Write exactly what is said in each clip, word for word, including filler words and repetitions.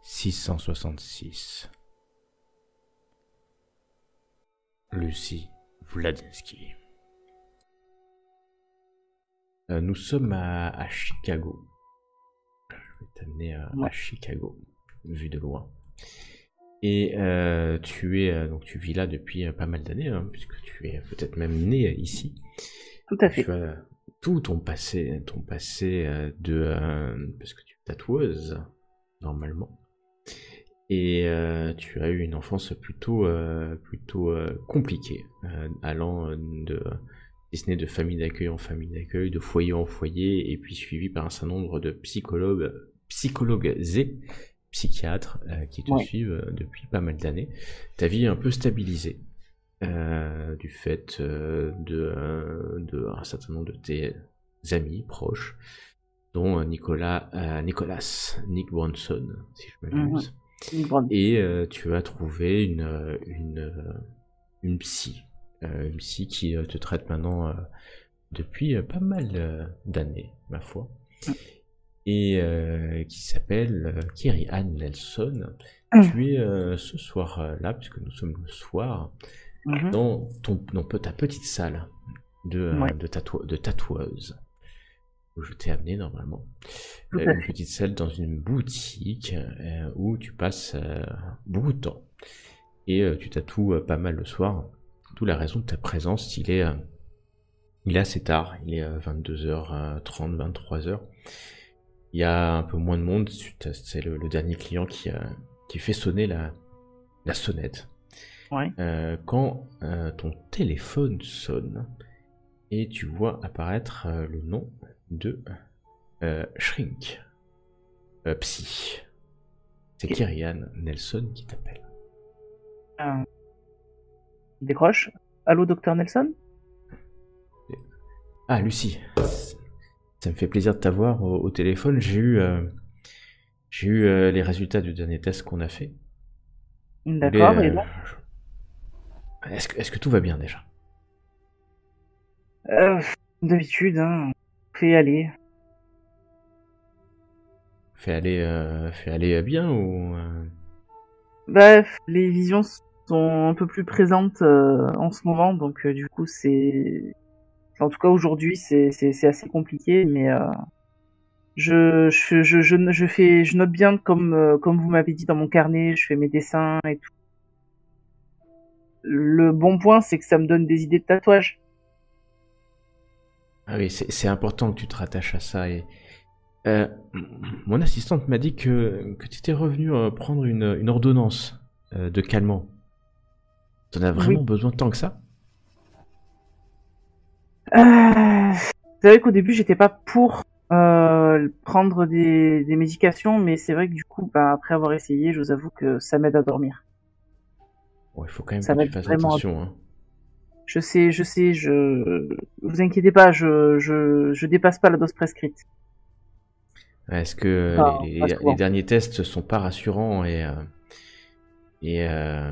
six cent soixante-six. Lucie Vladinsky. Euh, nous sommes à, à Chicago. Je vais t'amener à, à Chicago, vu de loin. Et euh, tu es euh, donc tu vis là depuis euh, pas mal d'années, hein, puisque tu es peut-être même né ici. Tout à fait. Tu as tout ton passé, ton passé euh, de euh, parce que tu es tatoueuse normalement. Et euh, tu as eu une enfance plutôt euh, plutôt euh, compliquée, euh, allant de si ce n'est de famille d'accueil en famille d'accueil, de foyer en foyer, et puis suivi par un certain nombre de psychologues, psychologues et psychiatres euh, qui te Ouais. suivent euh, depuis pas mal d'années. Ta vie est un peu stabilisée euh, du fait euh, de, euh, de un certain nombre de tes amis proches, dont Nicolas, euh, Nicolas, Nick Bronson, si je m'abuse. Mmh. Et euh, tu as trouvé une une une psy. Euh, une psy qui euh, te traite maintenant euh, depuis euh, pas mal euh, d'années, ma foi, mmh. et euh, qui s'appelle euh, Kerry-Ann Nelson. Mmh. Tu es euh, ce soir-là, puisque nous sommes le soir, mmh. dans, ton, dans ta petite salle de, euh, Ouais. de, tatou de tatoueuse, où je t'ai amené normalement. Tout Euh, à une fait. petite salle dans une boutique euh, où tu passes euh, beaucoup de temps. Et euh, tu tatoues euh, pas mal le soir. D'où la raison de ta présence. Il est, euh, il est assez tard. Il est euh, vingt-deux heures trente, vingt-trois heures. Il y a un peu moins de monde. C'est le, le dernier client qui, euh, qui fait sonner la, la sonnette. Ouais. Euh, quand euh, ton téléphone sonne et tu vois apparaître euh, le nom de euh, Shrink, euh, Psy. C'est Ok. Kerry-Ann Nelson qui t'appelle. Euh, il décroche. Allô, docteur Nelson? Ah, Lucie. Ça me fait plaisir de t'avoir au, au téléphone. J'ai eu, euh, j'ai eu euh, les résultats du dernier test qu'on a fait. D'accord, et Euh, là est-ce que, est-ce que tout va bien déjà? euh, D'habitude, hein. Fait aller. Fait aller, euh, fait aller bien ou euh... Bref, les visions sont un peu plus présentes euh, en ce moment, donc euh, du coup, c'est. En tout cas, aujourd'hui, c'est c'est assez compliqué, mais euh, je, je, je, je, je, fais, je note bien, comme, euh, comme vous m'avez dit dans mon carnet, je fais mes dessins et tout. Le bon point, c'est que ça me donne des idées de tatouage. Ah oui, c'est important que tu te rattaches à ça. Et euh, mon assistante m'a dit que, que tu étais revenu euh, prendre une, une ordonnance euh, de calmant. T'en as vraiment Oui. besoin tant que ça? Euh, c'est vrai qu'au début, j'étais pas pour euh, prendre des, des médications, mais c'est vrai que du coup, bah, après avoir essayé, je vous avoue que ça m'aide à dormir. Bon, il faut quand même Ça que tu m'aide fasses vraiment à... attention. Hein. Je sais, je sais, je... Vous inquiétez pas, je, je, je dépasse pas la dose prescrite. Est-ce que Enfin, les, pas les, les souvent. derniers tests sont pas rassurants et, euh, et euh,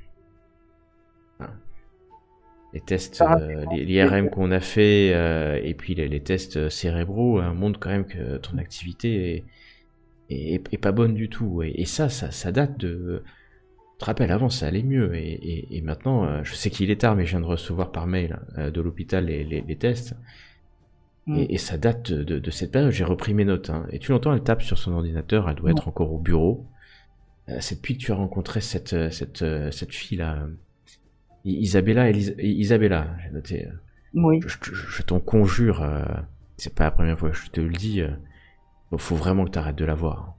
les tests, Pas euh, rassurant, l'I R M c'est-à-dire. qu'on a fait euh, et puis les, les tests cérébraux euh, montrent quand même que ton activité est, est, est pas bonne du tout. Et, et ça, ça, ça date de... Tu te rappelles, avant ça allait mieux et, et, et maintenant, euh, je sais qu'il est tard, mais je viens de recevoir par mail euh, de l'hôpital les, les, les tests. Mm. Et, et ça date de, de, de cette période, j'ai repris mes notes. Hein. Et tu l'entends, elle tape sur son ordinateur, elle doit Mm. être encore au bureau. Euh, c'est depuis que tu as rencontré cette, cette, cette fille-là. Isabella, Elis Isabella, j'ai noté. Oui. Je, je, je t'en conjure, euh, c'est pas la première fois que je te le dis, euh, faut vraiment que t'arrêtes de la voir.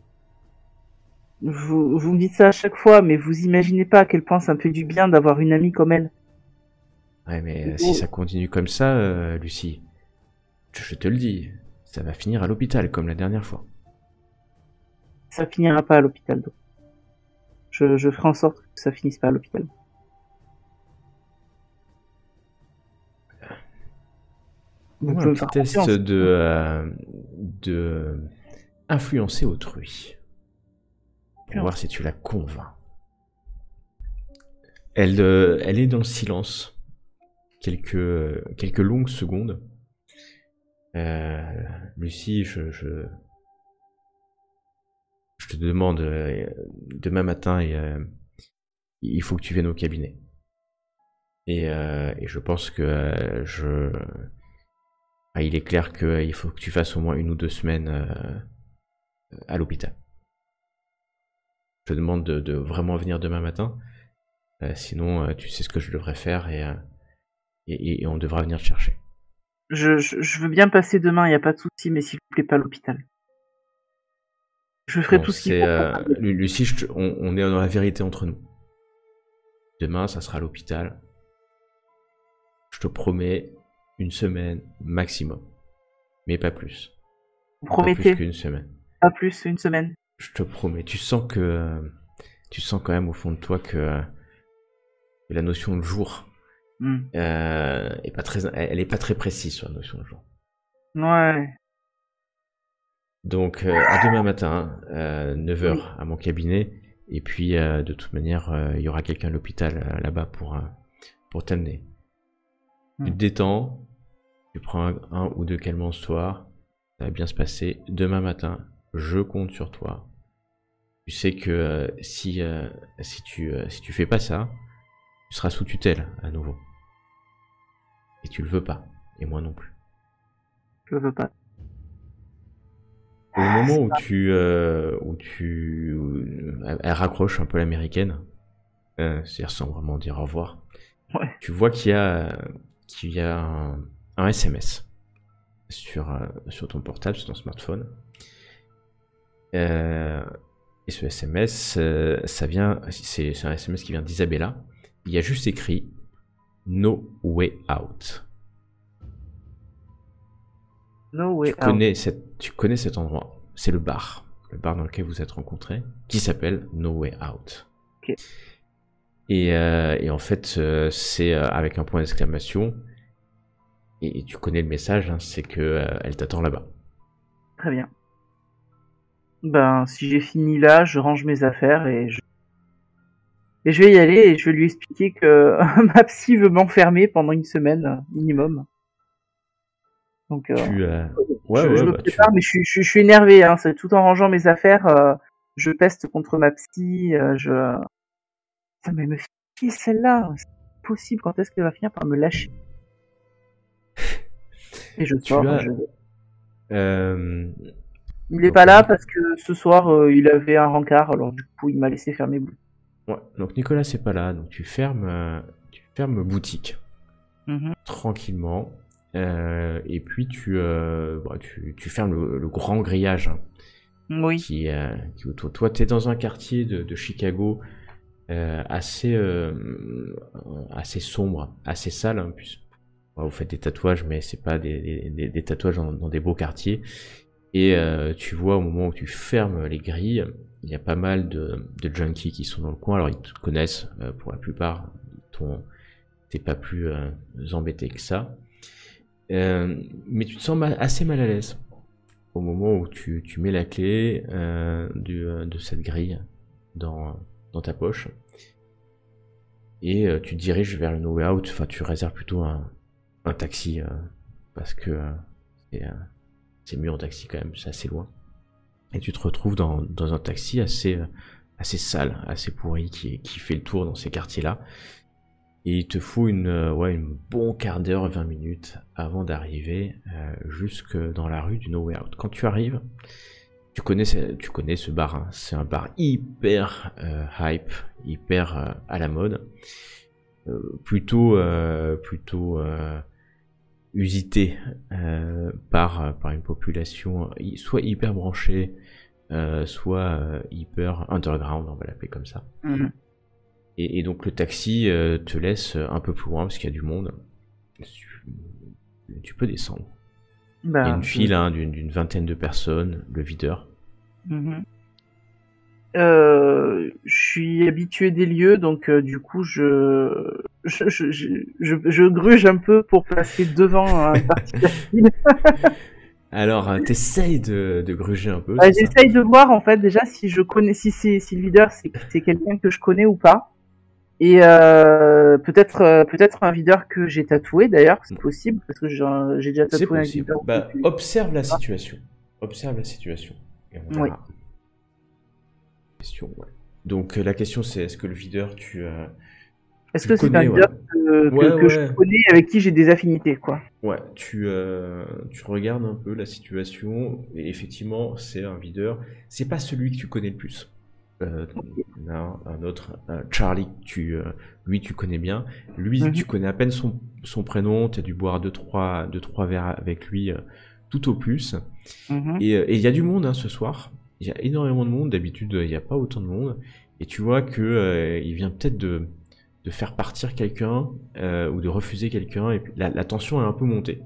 Vous, vous me dites ça à chaque fois, mais vous imaginez pas à quel point ça me fait du bien d'avoir une amie comme elle. Ouais, mais euh, si Vous- ça continue comme ça, euh, Lucie, je, je te le dis, ça va finir à l'hôpital comme la dernière fois. Ça finira pas à l'hôpital, donc. Je, je ferai en sorte que ça finisse pas à l'hôpital. Vous Fais-moi un pouvez me petit faire test confiance. de, euh, de influencer autrui, pour voir si tu la convaincs. Elle, euh, elle est dans le silence, quelques, quelques longues secondes. Euh, Lucie, je, je, je te demande euh, demain matin, et, euh, il faut que tu viennes au cabinet. Et, euh, et je pense que euh, je... Ah, il est clair qu'il faut que tu fasses au moins une ou deux semaines euh, à l'hôpital. Je te demande de, de vraiment venir demain matin. Euh, sinon, euh, tu sais ce que je devrais faire et, euh, et, et on devra venir te chercher. Je, je, je veux bien passer demain, il n'y a pas de souci, mais s'il vous plaît, pas à l'hôpital. Je ferai Bon, tout ce qu'il c'est, faut. euh, Lucie, je te- on, on est dans la vérité entre nous. Demain, ça sera à l'hôpital. Je te promets une semaine maximum. Mais pas plus. Vous Pas promettez? plus qu'une semaine. Pas plus, une semaine. Je te promets. Tu sens que... euh, tu sens quand même au fond de toi que, euh, que la notion de jour Mm. euh, est pas très, elle est pas très précise sur la notion de jour. Ouais. Donc, euh, à demain matin, euh, neuf heures à mon cabinet. Et puis, euh, de toute manière, euh, il y aura quelqu'un à l'hôpital euh, là-bas pour, euh, pour t'amener. Mm. Tu te détends, tu prends un, un ou deux calmants ce soir, ça va bien se passer. Demain matin, je compte sur toi. Tu sais que euh, si, euh, si, tu, euh, si tu fais pas ça, tu seras sous tutelle à nouveau. Et tu le veux pas, et moi non plus. Je veux pas. Au moment où tu, euh, où tu, où elle raccroche un peu l'américaine, euh, c'est-à-dire sans vraiment dire au revoir. Ouais. Tu vois qu'il y a, qu'il y a un, un S M S sur, euh, sur ton portable, sur ton smartphone. Euh, et ce S M S, euh, ça vient, c'est, c'est un S M S qui vient d'Isabella. Il y a juste écrit No Way Out. No way Tu out. connais, cette, tu connais cet endroit. C'est le bar. Le bar dans lequel vous êtes rencontrés, qui s'appelle No Way Out. Ok. Et, euh, et en fait, euh, c'est euh, avec un point d'exclamation. Et, et tu connais le message, hein, c'est que euh, elle t'attend là-bas. Très bien. Ben, si j'ai fini là, je range mes affaires et je... Et je vais y aller et je vais lui expliquer que ma psy veut m'enfermer pendant une semaine euh, minimum. Donc, euh, Tu, euh... ouais, je, ouais, je me bah, tu... prépare, mais je suis, je, suis- je suis énervé. Hein, c'est tout en rangeant mes affaires, euh, je peste contre ma psy. Euh, je... Ça mais me fait chier celle-là. C'est pas possible. Quand est-ce qu'elle va finir par me lâcher? Et je tu sors. as... Je... Euh... Il est Donc, pas là Nic- parce que ce soir euh, il avait un rencard, alors du coup il m'a laissé faire mes boules. ouais, donc Nicolas c'est pas là, donc tu fermes, euh, tu fermes boutique Mhm. tranquillement, euh, et puis tu, euh, bah, tu, tu fermes le, le grand grillage, hein, Oui. qui, euh, qui autour. Toi, t'es dans un quartier de, de Chicago euh, assez, euh, assez sombre, assez sale, hein, puisque ouais, vous faites des tatouages, mais c'est pas des, des, des tatouages dans, dans des beaux quartiers. Et euh, tu vois au moment où tu fermes les grilles, il y a pas mal de, de junkies qui sont dans le coin. Alors ils te connaissent euh, pour la plupart. T'es pas plus euh, embêté que ça. Euh, mais tu te sens mal, assez mal à l'aise au moment où tu, tu mets la clé euh, du, euh, de cette grille dans, dans ta poche. Et euh, tu te diriges vers le No Way Out. Enfin, tu réserves plutôt un, un taxi euh, parce que euh, c'est... Euh, c'est mieux en taxi quand même, c'est assez loin. Et tu te retrouves dans, dans un taxi assez, assez sale, assez pourri, qui, qui fait le tour dans ces quartiers-là. Et il te faut une, ouais, une bon quart d'heure, vingt minutes avant d'arriver euh, jusque dans la rue du No Way Out. Quand tu arrives, tu connais, tu connais ce bar, hein. C'est un bar hyper euh, hype, hyper euh, à la mode. Euh, plutôt, euh, plutôt... Euh, usité euh, par, par une population soit hyper branchée, euh, soit euh, hyper underground, on va l'appeler comme ça. Mhm. Et, et donc le taxi euh, te laisse un peu plus loin parce qu'il y a du monde. Tu, tu peux descendre. Bah, Il y a une je- file hein, d'une, d'une vingtaine de personnes, le videur. Mhm. Euh, je suis habitué des lieux, donc euh, du coup je... Je, je, je, je, je gruge un peu pour passer devant un parti de la file. Alors euh, t'essayes de, de gruger un peu, Euh, c'est ça? J'essaye de voir en fait déjà si je connais, si c'est si le leader c'est c'est quelqu'un que je connais ou pas. Et euh, peut-être euh, peut-être un videur que j'ai tatoué d'ailleurs, c'est possible parce que j'ai j'ai déjà C'est tatoué un possible. videur. Bah, observe la situation. Observe la situation. Et on Oui. verra. question, ouais. Donc euh, la question c'est est-ce que le videur tu euh, Est-ce tu que le c'est un connais, ouais. videur que, que, Ouais, que je ouais. connais, avec qui j'ai des affinités, quoi? Ouais, tu, euh, tu regardes un peu la situation, et effectivement, c'est un videur. C'est pas celui que tu connais le plus. Euh, il y en a un, un autre, un Charlie, tu, euh, lui, tu connais bien. Lui, Mhm, tu connais à peine son, son prénom, tu as dû boire deux, trois, deux, trois verres avec lui, euh, tout au plus. mhm. Et euh, et il y a du monde hein, ce soir. Il y a énormément de monde. D'habitude, il n'y a pas autant de monde. Et tu vois que euh, il vient peut-être de, de faire partir quelqu'un euh, ou de refuser quelqu'un. Et puis la, la tension est un peu montée.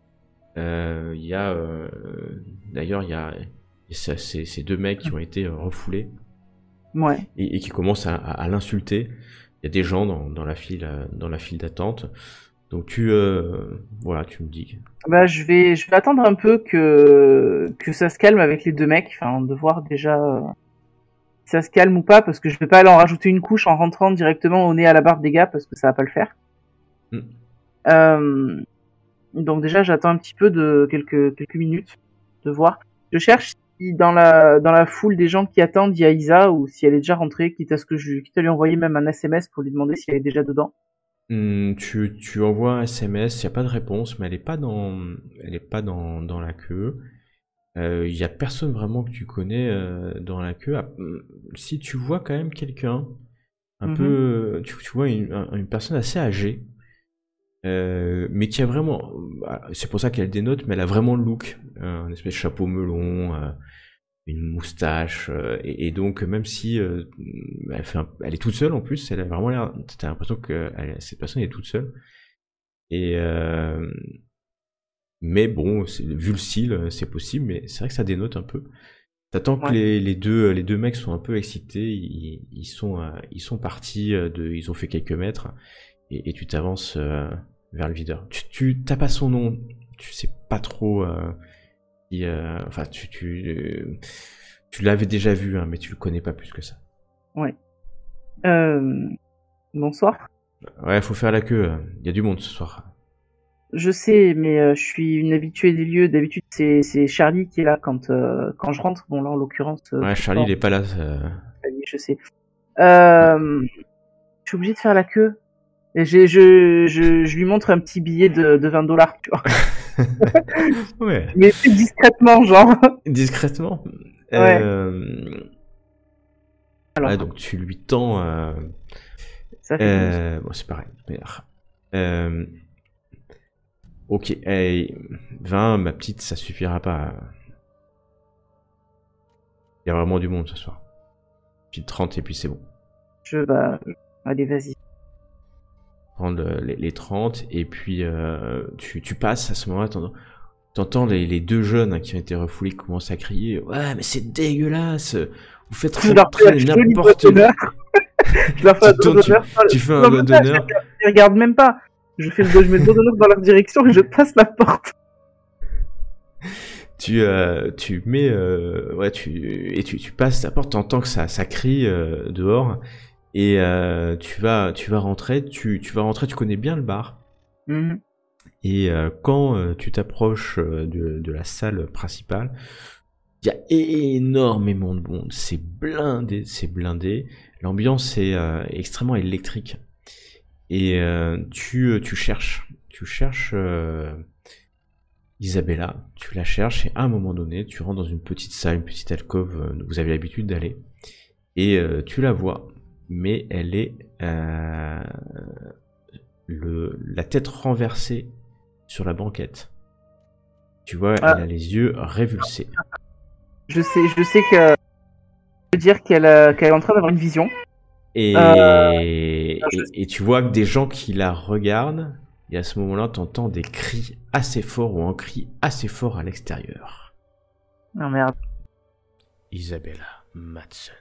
Euh, Il y a euh, d'ailleurs il y a ces, ces- ces deux mecs qui ont été euh, refoulés Ouais. et, et qui commencent à, à- à l'insulter. Il y a des gens dans, dans la file euh, dans la file d'attente. Donc tu euh, voilà, tu me dis. Bah, je vais, je vais attendre un peu que, que ça se calme avec les deux mecs, enfin, de voir déjà euh, si ça se calme ou pas, parce que je vais pas aller en rajouter une couche en rentrant directement au nez à la barbe des gars, parce que ça va pas le faire. Hmm. Euh, donc déjà, j'attends un petit peu de quelques, quelques minutes de voir. Je cherche si dans la, dans la foule des gens qui attendent, il y a Isa, ou si elle est déjà rentrée, quitte à ce que je, quitte à lui envoyer même un S M S pour lui demander si elle est déjà dedans. Hmm, tu, tu envoies un S M S, il n'y a pas de réponse, mais elle est pas dans, elle est pas dans, dans la queue. Euh, Il y a personne vraiment que tu connais euh, dans la queue. Ah, hmm, si tu vois quand même quelqu'un, un Mhm. peu, tu, tu vois une, un- une personne assez âgée, euh, mais qui a vraiment, bah, c'est pour ça qu'elle dénote, mais elle a vraiment le look, un espèce de chapeau melon, euh, une moustache, euh, et, et donc même si euh, elle, fait un- elle est toute seule en plus, elle a vraiment l'air, t'as l'impression que elle- cette personne est toute seule. Et euh, mais bon, c'est- vu le style, euh, c'est possible, mais c'est vrai que ça dénote un peu. T'attends que Ouais. les, les deux les deux mecs sont un peu excités, ils, ils sont euh, ils sont partis euh, de, ils ont fait quelques mètres et, et tu t'avances euh, vers le videur. Tu tu t'as pas son nom, tu sais pas trop. Euh, qui, euh, enfin, tu tu euh, tu l'avais déjà vu, hein, mais tu le connais pas plus que ça. Ouais. Euh, bonsoir. Ouais, faut faire la queue. Il y a du monde ce soir. Je sais, mais euh, je suis une habituée des lieux. D'habitude, c'est c'est Charlie qui est là quand euh, quand je rentre. Bon là, en l'occurrence, euh, Ouais, c'est Charlie, pas il est pas là. euh. Charlie, je sais. Euh, je suis obligée de faire la queue. Et j'ai je, je je lui montre un petit billet de de vingt dollars, tu vois. Ouais. Mais plus discrètement, genre. Discrètement. Ouais. Euh... Ouais, Alors, donc tu lui tends. Euh... ça fait douze. Euh... Bon, c'est pareil. Euh... Ok, hey, vingt, ma petite, ça suffira pas. Il y a vraiment du monde ce soir. Puis trente et puis c'est bon. Je bah, allez, vas-y. Prendre les, les trente et puis euh, tu, tu passes à ce moment-là, t'entends, t'entends les, les deux jeunes hein, qui ont été refoulés qui commencent à crier ouais mais c'est dégueulasse, vous faites Je leur fais un rentrer joli doigt n'importe d'honneur. Je leur fais un tu, doigt tournes, tu, d'honneur. tu fais un Non, doigt même pas, je les d'honneur. regarde, je les regarde même pas. Je fais le doigt, je mets le doigt d'honneur dans leur direction et je passe la porte. Tu, euh, tu mets euh, ouais tu et tu, tu passes la porte, t'entends que ça ça crie euh, dehors et euh, tu vas tu vas rentrer, tu tu vas rentrer, tu connais bien le bar. Mhm. Et euh, quand euh, tu t'approches euh, de, de la salle principale, il y a énormément de monde. C'est blindé, c'est blindé. L'ambiance est euh, extrêmement électrique. Et euh, tu, tu cherches, tu cherches euh, Isabella, tu la cherches et à un moment donné, tu rentres dans une petite salle, une petite alcôve euh, où vous avez l'habitude d'aller. Et euh, tu la vois, mais elle est euh, le, la tête renversée sur la banquette. Tu vois, Ah, elle a les yeux révulsés. je sais, je sais que je veux dire qu'elle euh, qu'elle est en train d'avoir une vision. Et, Euh, je- et, et tu vois que des gens qui la regardent, et à ce moment-là, t'entends des cris assez forts ou un cri assez fort à l'extérieur. Non merde. Isabella Madsen.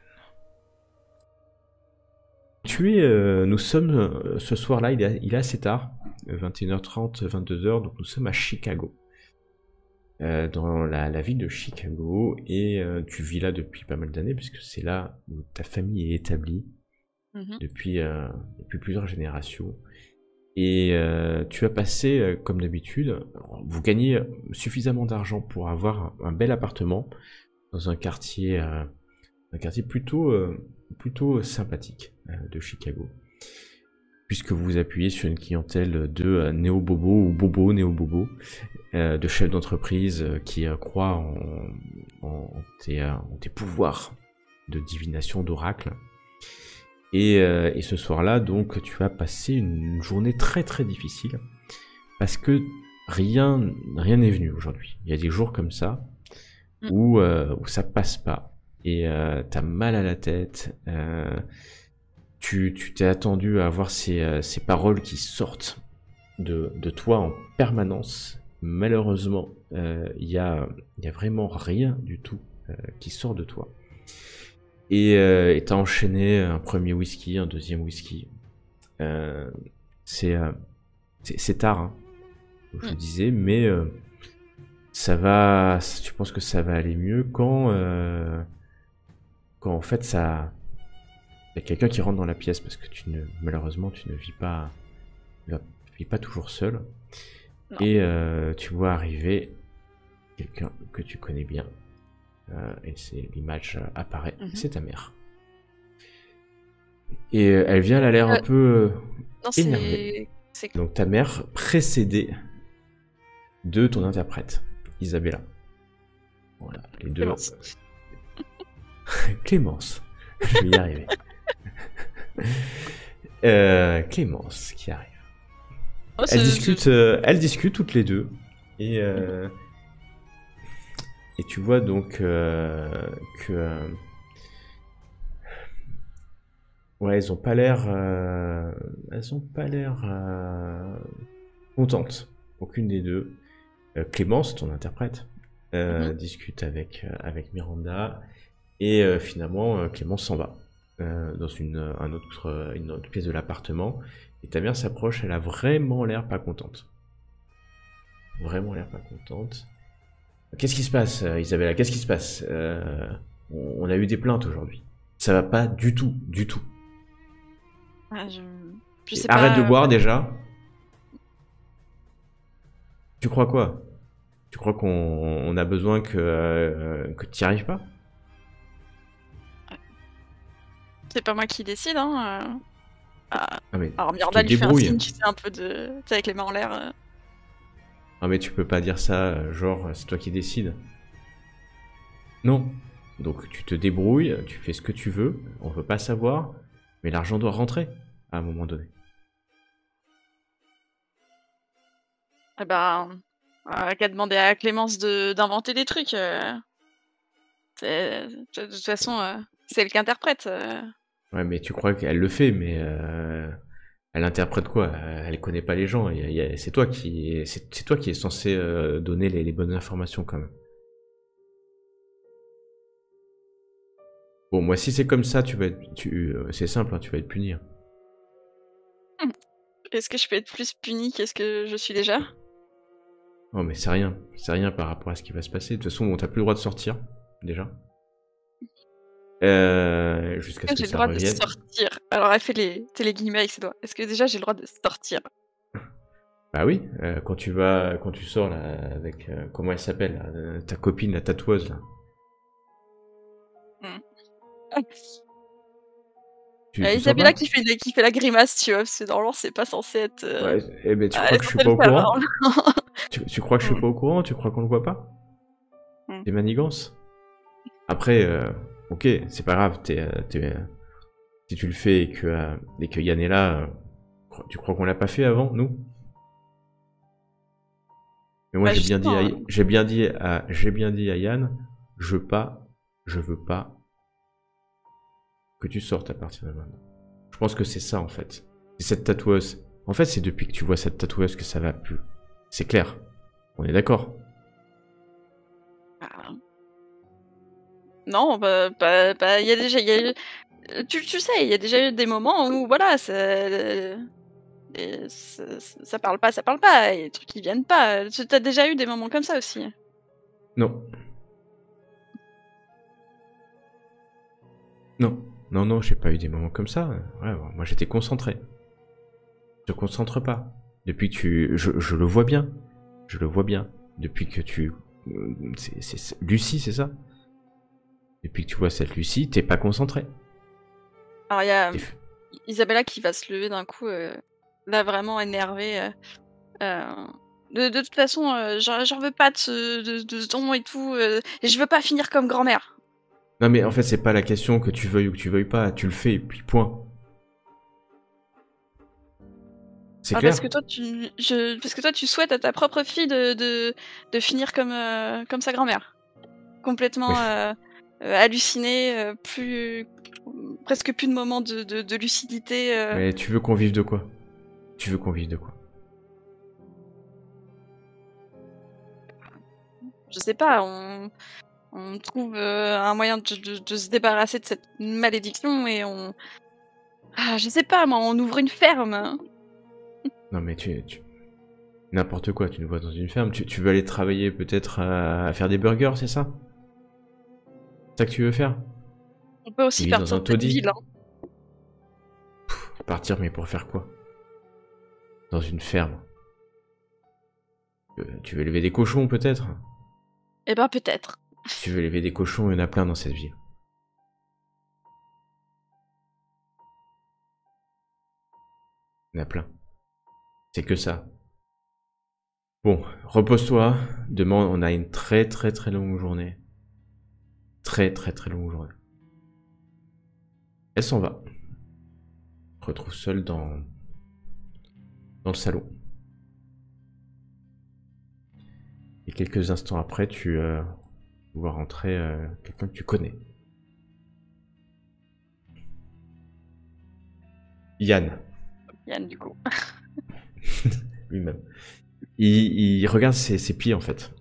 Tu es, euh, nous sommes, euh, ce soir-là, il est, il est assez tard, vingt et une heures trente, vingt-deux heures, donc nous sommes à Chicago. Euh, dans la, la ville de Chicago, et euh, tu vis là depuis pas mal d'années, puisque c'est là où ta famille est établie, Mhm. depuis, euh, depuis plusieurs générations. Et euh, tu as passé, euh, comme d'habitude, vous gagnez suffisamment d'argent pour avoir un, un bel appartement dans un quartier, euh, un quartier plutôt, euh, plutôt sympathique euh, de Chicago. Puisque vous vous appuyez sur une clientèle de euh, néo-bobo ou bobo, néo-bobo, euh, de chefs d'entreprise euh, qui euh, croient en, en, en, tes, euh, en tes pouvoirs de divination, d'oracle. Et, euh, et ce soir-là, donc, tu vas passer une journée très très difficile parce que rien rien n'est venu aujourd'hui. Il y a des jours comme ça où, euh, où ça passe pas et euh, t'as mal à la tête. Euh, tu tu t'es attendu à avoir ces, euh, ces paroles qui sortent de, de toi en permanence. Malheureusement, il euh, y, a, y a vraiment rien du tout euh, qui sort de toi. Et euh, t'as enchaîné un premier whisky, un deuxième whisky. Euh, c'est euh, c'est tard, hein, comme je vous disais, mais euh, ça va. Tu penses que ça va aller mieux quand, euh, quand en fait ça, il y a quelqu'un qui rentre dans la pièce parce que tu ne, malheureusement, tu ne vis pas, tu ne vis pas toujours seul. Non. Et euh, tu vois arriver quelqu'un que tu connais bien. Euh, et c'est l'image euh, apparaît, mm-hmm. C'est ta mère. Et euh, elle vient, elle a l'air euh, un peu euh, énervée. Donc ta mère précédée de ton interprète, Isabella. Voilà, les deux. Clémence. Clémence. Je vais y arriver. euh, Clémence qui arrive. Oh, elle discute, euh, elle discute toutes les deux et. Euh, Et tu vois donc euh, que euh, ouais, elles ont pas l'air, euh, elles ont pas l'air euh, contentes, aucune des deux. Euh, Clémence, ton interprète, euh, mm-hmm. discute avec euh, avec Miranda et euh, finalement euh, Clémence s'en va euh, dans une un autre une autre pièce de l'appartement et ta mère s'approche, elle a vraiment l'air pas contente, vraiment l'air pas contente. Qu'est-ce qui se passe, Isabella? Qu'est-ce qui se passe? euh, On a eu des plaintes aujourd'hui. Ça va pas du tout, du tout. Ah, je... Je sais Arrête pas, de boire euh... déjà. Tu crois quoi? Tu crois qu'on on a besoin que, euh, que tu n'y arrives pas? C'est pas moi qui décide, hein. Ah, ah, mais alors Miranda lui fait un signe, tu sais, un peu de... Tu sais, avec les mains en l'air. Euh... Non mais tu peux pas dire ça, genre c'est toi qui décides. Non. Donc tu te débrouilles, tu fais ce que tu veux, on veut pas savoir, mais l'argent doit rentrer à un moment donné. Eh ben, euh, qu'à demander à Clémence de d'inventer des trucs. Euh... De toute façon, euh, c'est elle qui interprète. Euh... Ouais mais tu crois qu'elle le fait, mais... Euh... Elle interprète quoi? Elle connaît pas les gens. C'est toi qui, c'est toi qui est censé euh, donner les, les bonnes informations quand même. Bon, moi si c'est comme ça, tu vas être, tu, c'est simple, hein, tu vas être puni. Est-ce que je peux être plus puni qu'est-ce que je suis déjà? Non mais c'est rien, c'est rien par rapport à ce qui va se passer. De toute façon, on t'a plus le droit de sortir déjà. Euh, jusqu'à ce que ça revienne. J'ai le droit de sortir. Alors elle fait les, les guillemets avec ses doigts. Est-ce que déjà j'ai le droit de sortir? Bah oui, euh, quand tu vas, quand tu sors là avec euh, comment elle s'appelle, euh, ta copine la tatoueuse là. Mm. Tu, euh, Isabella qui fait, qui fait la grimace, tu vois, parce que normalement c'est pas censé être. Euh... Ouais, eh ben tu ah, crois que je suis pas au courant? tu, tu crois que je suis mm. pas au courant? Tu crois qu'on le voit pas? mm. Des manigances. Après. Euh... Ok, c'est pas grave, t'es, t'es, si tu le fais et que, euh, et que Yann est là, euh, tu crois qu'on l'a pas fait avant, nous? Mais moi bah, j'ai bien dit, à, j'ai bien dit à, j'ai bien dit à Yann, je veux pas, je veux pas que tu sortes à partir de maintenant. Je pense que c'est ça en fait. C'est cette tatoueuse. En fait, c'est depuis que tu vois cette tatoueuse que ça va plus. C'est clair. On est d'accord? Ah. Non, bah, bah, bah, y a déjà, y a, tu, tu sais, il y a déjà eu des moments où, voilà, ça, ça, ça parle pas, ça parle pas, et des trucs qui viennent pas. Tu as déjà eu des moments comme ça aussi? Non. Non, non, non, j'ai pas eu des moments comme ça. Ouais, moi j'étais concentré. Je te concentre pas. Depuis que tu, je, je le vois bien, je le vois bien. Depuis que tu, c'est, c'est, Lucie, c'est ça? Depuis que tu vois cette Lucie, t'es pas concentré. Alors, il y a T'es f- Isabella qui va se lever d'un coup, euh, là, vraiment énervée. euh, euh, de, de toute façon, euh, j'en j'en veux pas de ce, de, de ce don et tout. euh, et je veux pas finir comme grand-mère. Non mais en fait c'est pas la question que tu veuilles ou que tu veuilles pas, tu le fais et puis point. C'est Ah, clair? parce que toi, tu, je, parce que toi, tu souhaites à ta propre fille de, de, de finir comme, euh, comme sa grand-mère. Complètement Oui. euh, euh, hallucinée, euh, plus, presque plus de moments de, de, de lucidité. euh. Mais tu veux qu'on vive de quoi? Tu veux qu'on vive de quoi? Je sais pas, on, on trouve euh, un moyen de, de, de se débarrasser de cette malédiction et on... Ah, je sais pas, moi, on ouvre une ferme. Non mais tu... tu... N'importe quoi, tu nous vois dans une ferme, tu, tu veux aller travailler peut-être à... à faire des burgers, c'est ça? C'est ça que tu veux faire? On peut aussi Tu vis dans partir un de cette taudis? ville. Hein. Partir mais pour faire quoi? Dans une ferme? Euh, tu veux élever des cochons peut-être? Eh ben, peut-être. Si tu veux élever des cochons, il y en a plein dans cette ville. Il y en a plein. C'est que ça. Bon, repose-toi. Demain, on a une très très très longue journée. Très très très longue journée. Elle s'en va. On se retrouve seul dans... dans le salon. Et quelques instants après, tu euh, vois rentrer euh, quelqu'un que tu connais. Yann, Yann, du coup. lui-même. Il, il regarde ses, ses pieds en fait.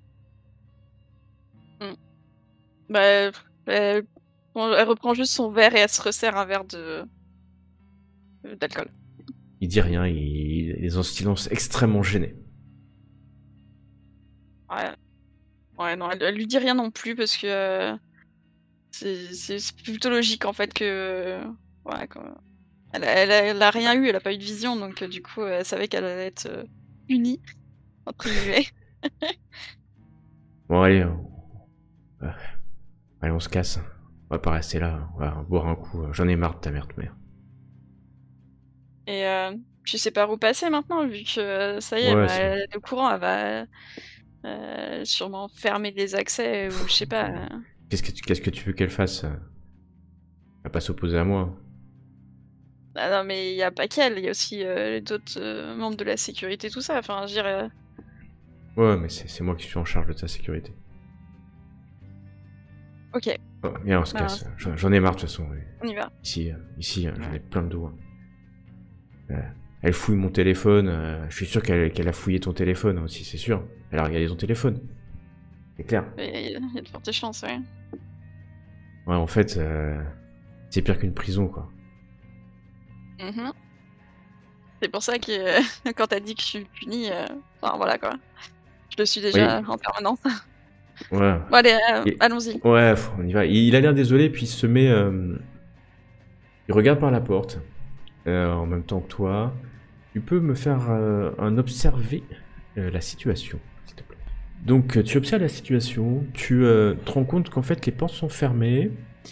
Bah, elle, elle reprend juste son verre et elle se resserre un verre de d'alcool. Il dit rien, il, il est en silence extrêmement gêné. Ouais. Ouais, non, elle, elle lui dit rien non plus parce que euh, c'est c'est- c'est plutôt logique en fait que. Ouais, quoi. Elle, a- elle, a- elle a rien eu, elle a pas eu de vision donc euh, du coup elle savait qu'elle allait être euh, unie, entre guillemets. Bon allez, on... euh, allez on se casse. On va pas rester là, on va boire un coup. J'en ai marre de ta mère, de mère. Et euh, tu sais par où passer maintenant vu que euh, ça y est, Ouais, bah, c'est bon. elle est au courant, elle va euh, sûrement fermer les accès ou je sais pas. euh. Qu'est-ce que tu, qu'est-ce que tu veux qu'elle fasse? Elle va pas s'opposer à moi. Ah non mais il y a pas qu'elle, il y a aussi euh, d'autres euh, membres de la sécurité, tout ça. Enfin, je veux dire. euh, Ouais, mais c'est c'est moi qui suis en charge de ta sécurité. Ok, Oh, viens, on se bah, casse. J'en j'en ai marre de toute façon. on y va. Ici, euh, ici, euh, j'en ai plein le dos. hein. Euh, elle fouille mon téléphone. euh, je suis sûr qu'elle qu'elle a fouillé ton téléphone aussi, c'est sûr. Elle a regardé ton téléphone. C'est clair. Il y, a il y a de fortes chances, ouais. Ouais, en fait, euh, c'est pire qu'une prison, quoi. Mhm. C'est pour ça que euh, quand t'as dit que je suis punie, euh, enfin voilà quoi. Je le suis déjà Oui. en permanence. Ouais. Bon allez, euh, Et- allons-y. Ouais, faut- on y va. Il a l'air désolé, puis il se met... euh, il regarde par la porte, euh, en même temps que toi. Tu peux me faire euh, un observer euh, la situation, s'il te plaît. Donc, euh, tu observes la situation, tu euh, te rends compte qu'en fait, les portes sont fermées.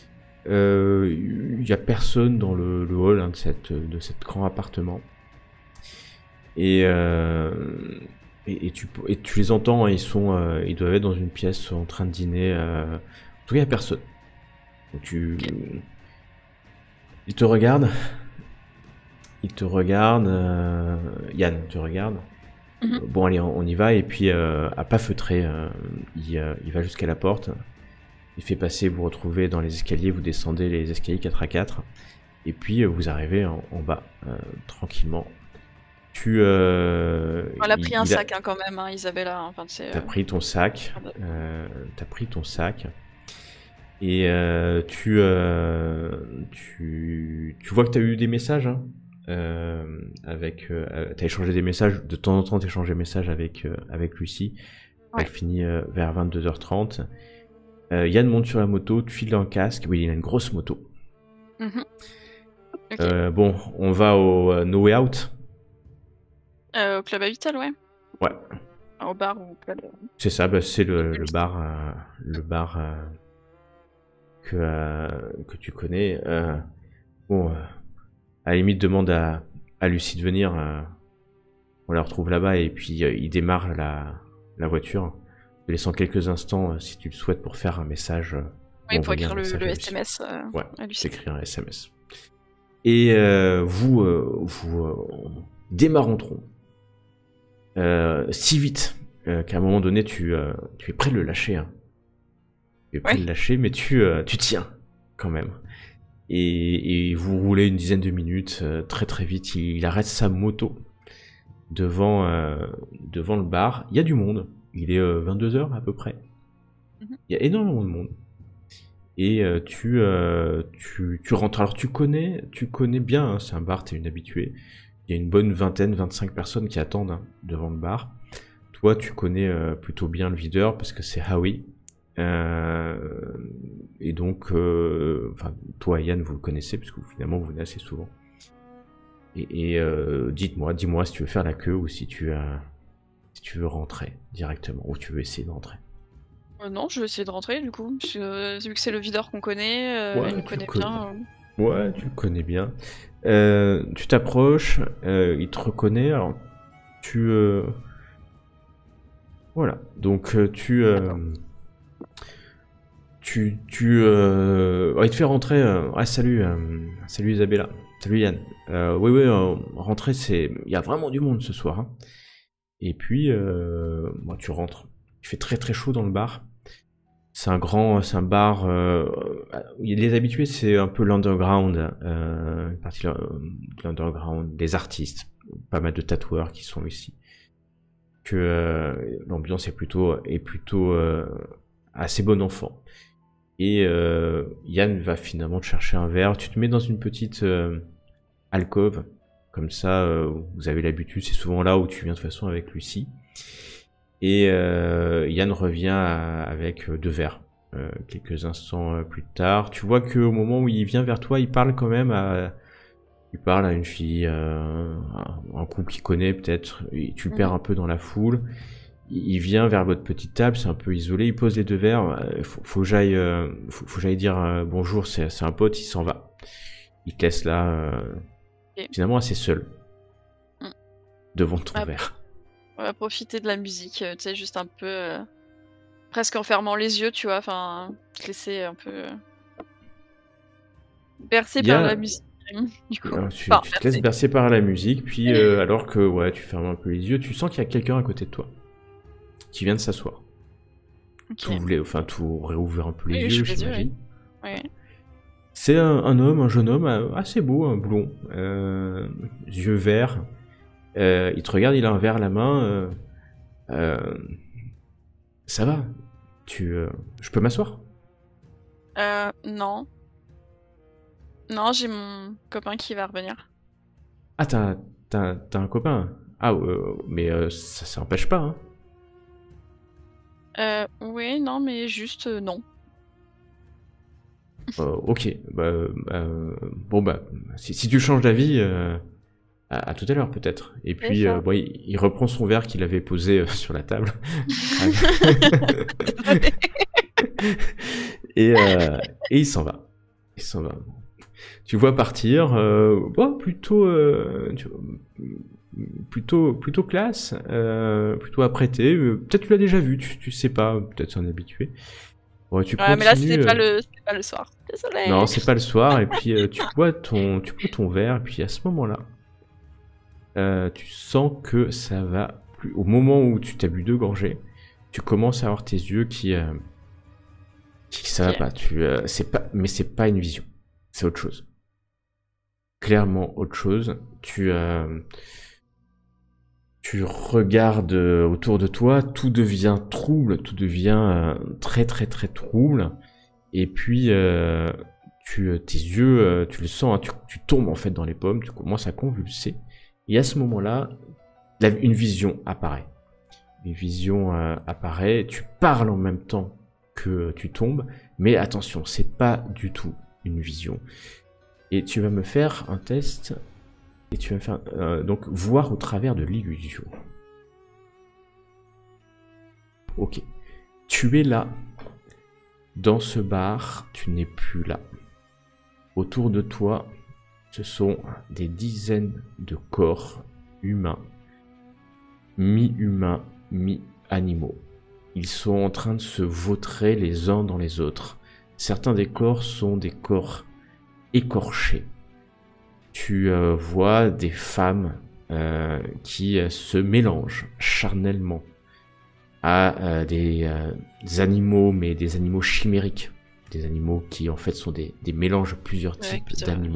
Il n'y a personne dans le, le hall hein, de, cette, de cet grand appartement. Et, euh, et, et tu, et tu les entends, hein, ils, sont, euh, ils doivent être dans une pièce en train de dîner. euh, En tout cas, il n'y a personne. Donc, tu... Ils te regardent. Ils te regardent. euh, Yann te regarde. Mhm. Euh, Bon, allez, on, on y va. Et puis, euh, à pas feutrer, euh, il, euh, il va jusqu'à la porte. Il fait passer, vous retrouvez dans les escaliers, vous descendez les escaliers quatre à quatre. Et puis, euh, vous arrivez en, en bas, euh, tranquillement. Tu. Euh, Elle a il- pris un il a- sac hein, quand même, hein, Isabella. Enfin, c'est. T'as euh, pris ton sac. pardon. Euh, t'as pris ton sac. Et euh, tu, euh, tu, tu vois que t'as eu des messages. Hein, euh, avec, euh, t'as échangé des messages. De temps en temps, t'échanges des messages avec, euh, avec Lucie. Ouais. Elle finit euh, vers vingt-deux heures trente. Euh, Yann monte sur la moto, tu files un casque. Oui, il a une grosse moto. Mhm. Ok. Euh, bon, on va au euh, No Way Out. Euh, au club habituel, ouais. Ouais, Au bar ou au club. c'est ça. Bah, c'est le, le bar, euh, le bar, euh, que, euh, que tu connais. Euh, bon, euh, à la limite, demande à, à Lucie de venir. Euh, on la retrouve là-bas et puis euh, il démarre la, la voiture, te laissant quelques instants, euh, si tu le souhaites, pour faire un message. Euh, Oui, pour envoyer écrire un le, message le à S Lucie. M S euh, Ouais, à Lucie. t'écris un S M S. Et euh, vous, euh, vous euh, démarreront euh, si vite euh, qu'à un moment donné, tu, euh, tu es prêt de le lâcher. Hein. Tu es prêt Ouais. de le lâcher, mais tu, euh, tu tiens quand même. Et, et vous roulez une dizaine de minutes, euh, très très vite. Il, il arrête sa moto devant, euh, devant le bar. Il y a du monde. Il est euh, vingt-deux heures à peu près. Mhm. Il y a énormément de monde. Et euh, tu, euh, tu, tu rentres. Alors tu connais, tu connais bien, hein, c'est un bar, t'es une habituée. Il y a une bonne vingtaine, vingt-cinq personnes qui attendent hein, devant le bar. Toi, tu connais euh, plutôt bien le videur parce que c'est Howie. Euh, et donc, euh, enfin, toi et Yann, vous le connaissez parce que vous, finalement, vous venez assez souvent. Et, et euh, dites-moi, dis-moi si tu veux faire la queue ou si tu, euh, si tu veux rentrer directement ou tu veux essayer de rentrer. Euh, non, je vais essayer de rentrer du coup, parce que, euh, vu que c'est le videur qu'on connaît, euh, Ouais, il nous tu connaît connais. bien. euh. Ouais, tu le connais bien. Euh, tu t'approches, euh, il te reconnaît. Alors, tu, euh, voilà. Donc euh, tu, euh, tu, tu, euh, ouais, il te fait rentrer. Euh, ah salut, euh, salut Isabella, salut Yann. Euh, oui, oui, euh, rentrer, c'est, il y a vraiment du monde ce soir. Hein. Et puis, euh, moi, tu rentres. Il fait très très chaud dans le bar. C'est un grand, c'est un bar. Euh, les habitués, c'est un peu l'underground, euh, une partie de l'underground, des artistes, pas mal de tatoueurs qui sont ici. Que euh, l'ambiance est plutôt est plutôt euh, assez bon enfant. Et euh, Yann va finalement te chercher un verre. Tu te mets dans une petite euh, alcôve, comme ça. Euh, vous avez l'habitude, c'est souvent là où tu viens de toute façon avec Lucie. Et euh, Yann revient à, avec deux verres. Euh, quelques instants plus tard, tu vois qu'au moment où il vient vers toi, il parle quand même à, il parle à une fille, euh, un couple qu'il connaît peut-être. Tu le perds un peu dans la foule. Il vient vers votre petite table, c'est un peu isolé. Il pose les deux verres. Faut, faut que j'aille, euh, faut, faut que j'aille dire euh, bonjour. C'est, c'est un pote. Il s'en va. Il te laisse là, euh, okay. Finalement assez seul mm. devant ton ah, verre. On va profiter de la musique, tu sais, juste un peu, euh, presque en fermant les yeux, tu vois, enfin, te laisser un peu euh, bercer a... par la musique. Du coup. Alors, tu, tu te laisses bercer par la musique, puis euh, alors que ouais, tu fermes un peu les yeux, tu sens qu'il y a quelqu'un à côté de toi qui vient de s'asseoir. Okay. Tout, enfin, tout réouvrir un peu les oui, yeux, j'imagine. Oui. Oui. C'est un, un homme, un jeune homme assez beau, un blond, euh, yeux verts. Euh, il te regarde, il a un verre à la main. Euh, euh, ça va tu, euh, je peux m'asseoir Euh, non. Non, j'ai mon copain qui va revenir. Ah, t'as, t'as, t'as un copain Ah, euh, mais euh, ça, ça empêche pas, hein Euh, oui, non, mais juste euh, non. Euh, ok, bah, euh, bon bah, si, si tu changes d'avis, euh, à, à tout à l'heure peut-être. Et puis, euh, bon, il, il reprend son verre qu'il avait posé euh, sur la table. et, euh, et il s'en va. Il s'en va. Tu vois partir, euh, bon, plutôt, euh, tu vois, plutôt, plutôt classe, euh, plutôt apprêté. Euh, peut-être tu l'as déjà vu, tu, tu sais pas, peut-être c'est un habitué. Ouais, tu ouais mais là c'est euh... pas le, c'est pas le soir. Désolé. Non, c'est pas le soir. Et puis euh, tu bois ton, tu bois ton verre. Et puis à ce moment-là, euh, tu sens que ça va plus. Au moment où tu t'as bu deux gorgées, tu commences à avoir tes yeux qui, euh, qui ça okay. va pas. Tu, euh, c'est pas, mais c'est pas une vision. C'est autre chose. Clairement autre chose. Tu, euh, tu regardes autour de toi, tout devient trouble, tout devient euh, très très très trouble. Et puis, euh, tu, tes yeux, euh, tu le sens, hein, tu, tu tombes en fait dans les pommes, tu commences à convulser. Et à ce moment-là, la, une vision apparaît. Une vision euh, apparaît, tu parles en même temps que tu tombes, mais attention, c'est pas du tout une vision. Et tu vas me faire un test, et tu vas me faire, euh, donc, voir au travers de l'illusion. Ok. Tu es là. Dans ce bar, tu n'es plus là. Autour de toi, ce sont des dizaines de corps humains, mi-humains, mi-animaux. Ils sont en train de se vautrer les uns dans les autres. Certains des corps sont des corps écorchés. Tu euh, vois des femmes euh, qui euh, se mélangent charnellement à euh, des, euh, des animaux, mais des animaux chimériques. Des animaux qui en fait sont des, des mélanges de plusieurs types Ouais, d'animaux.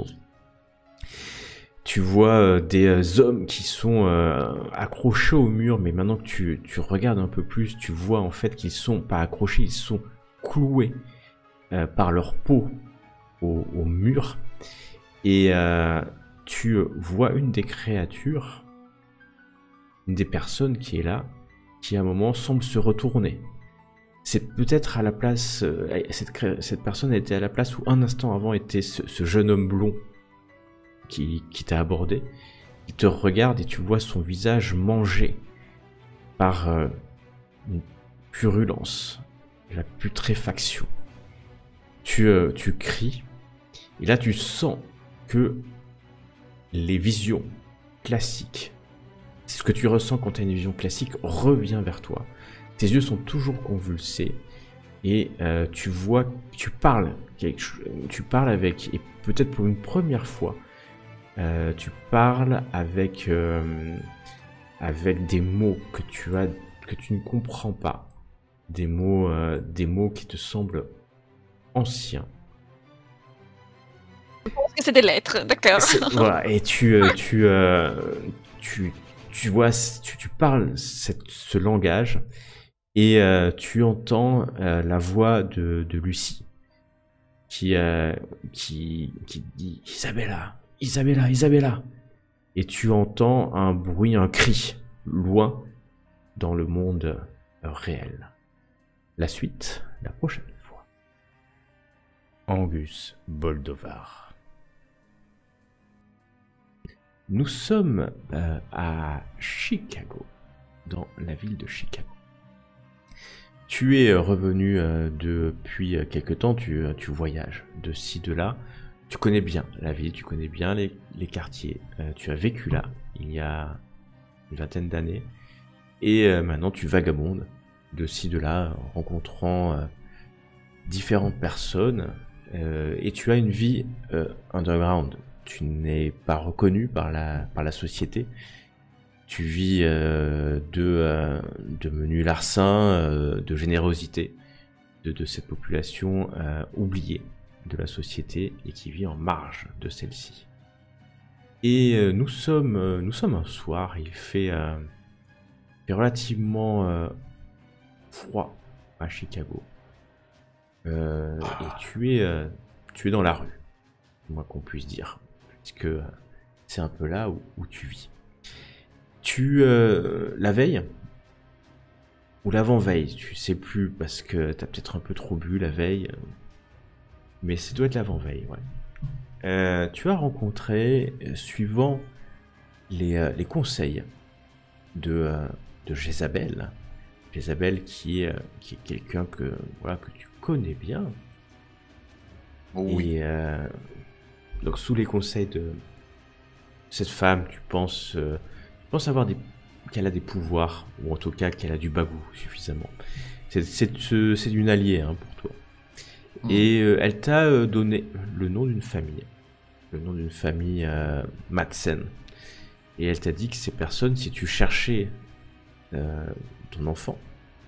Tu vois euh, des euh, hommes qui sont euh, accrochés au mur, mais maintenant que tu, tu regardes un peu plus, tu vois en fait qu'ils sont pas accrochés, ils sont cloués euh, par leur peau au, au mur. Et euh, tu vois une des créatures, une des personnes qui est là, qui à un moment semble se retourner. C'est peut-être à la place, euh, cette, cré- cette personne était à la place où un instant avant était ce, ce jeune homme blond qui, qui t'a abordé. Il te regarde et tu vois son visage mangé par euh, une purulence, la putréfaction. Tu, euh, tu cries, et là tu sens que les visions classiques, ce que tu ressens quand tu as une vision classique, revient vers toi. Tes yeux sont toujours convulsés et euh, tu vois, tu parles, quelque, tu parles avec, et peut-être pour une première fois, euh, tu parles avec, euh, avec des mots que tu as, que tu ne comprends pas, des mots, euh, des mots qui te semblent anciens. Je pense que c'est des lettres, d'accord. C'est- Voilà, et tu, euh, tu, euh, tu, tu vois, tu, tu parles cette, ce langage et euh, tu entends euh, la voix de, de Lucie qui, euh, qui, qui dit Isabella, Isabella, Isabella. Et tu entends un bruit, un cri, loin dans le monde euh, réel. La suite, la prochaine fois. Angus Boldovar. Nous sommes euh, à Chicago, dans la ville de Chicago. Tu es revenu euh, depuis quelque temps, tu, tu voyages de ci, de là. Tu connais bien la ville, tu connais bien les, les quartiers. Euh, tu as vécu là il y a une vingtaine d'années. Et euh, maintenant tu vagabondes de ci, de là, en rencontrant euh, différentes personnes. Euh, et tu as une vie euh, underground. Tu n'es pas reconnu par la, par la société. Tu vis euh, de, euh, de menus larcins, euh, de générosité de, de cette population euh, oubliée de la société et qui vit en marge de celle-ci. Et euh, nous sommes, euh, nous sommes un soir, il fait, euh, il fait relativement euh, froid à Chicago. Euh, et tu es, euh, tu es dans la rue, moins qu'on puisse dire, puisque c'est un peu là où, où tu vis. Tu, euh, la veille, ou l'avant-veille, tu sais plus, parce que t'as peut-être un peu trop bu la veille, mais ça doit être l'avant-veille, ouais. Euh, tu as rencontré, euh, suivant les, euh, les conseils de, euh, de Jézabel, Jézabel qui est, euh, qui est quelqu'un que, voilà, que tu connais bien. Oh oui. Et euh, donc sous les conseils de cette femme, tu penses... Euh, Je pense avoir des... qu'elle a des pouvoirs, ou en tout cas qu'elle a du bagou suffisamment. C'est, c'est, c'est une alliée hein, pour toi. Mmh. Et euh, elle t'a euh, donné le nom d'une famille. Le nom d'une famille euh, Madsen. Et elle t'a dit que ces personnes, si tu cherchais euh, ton enfant,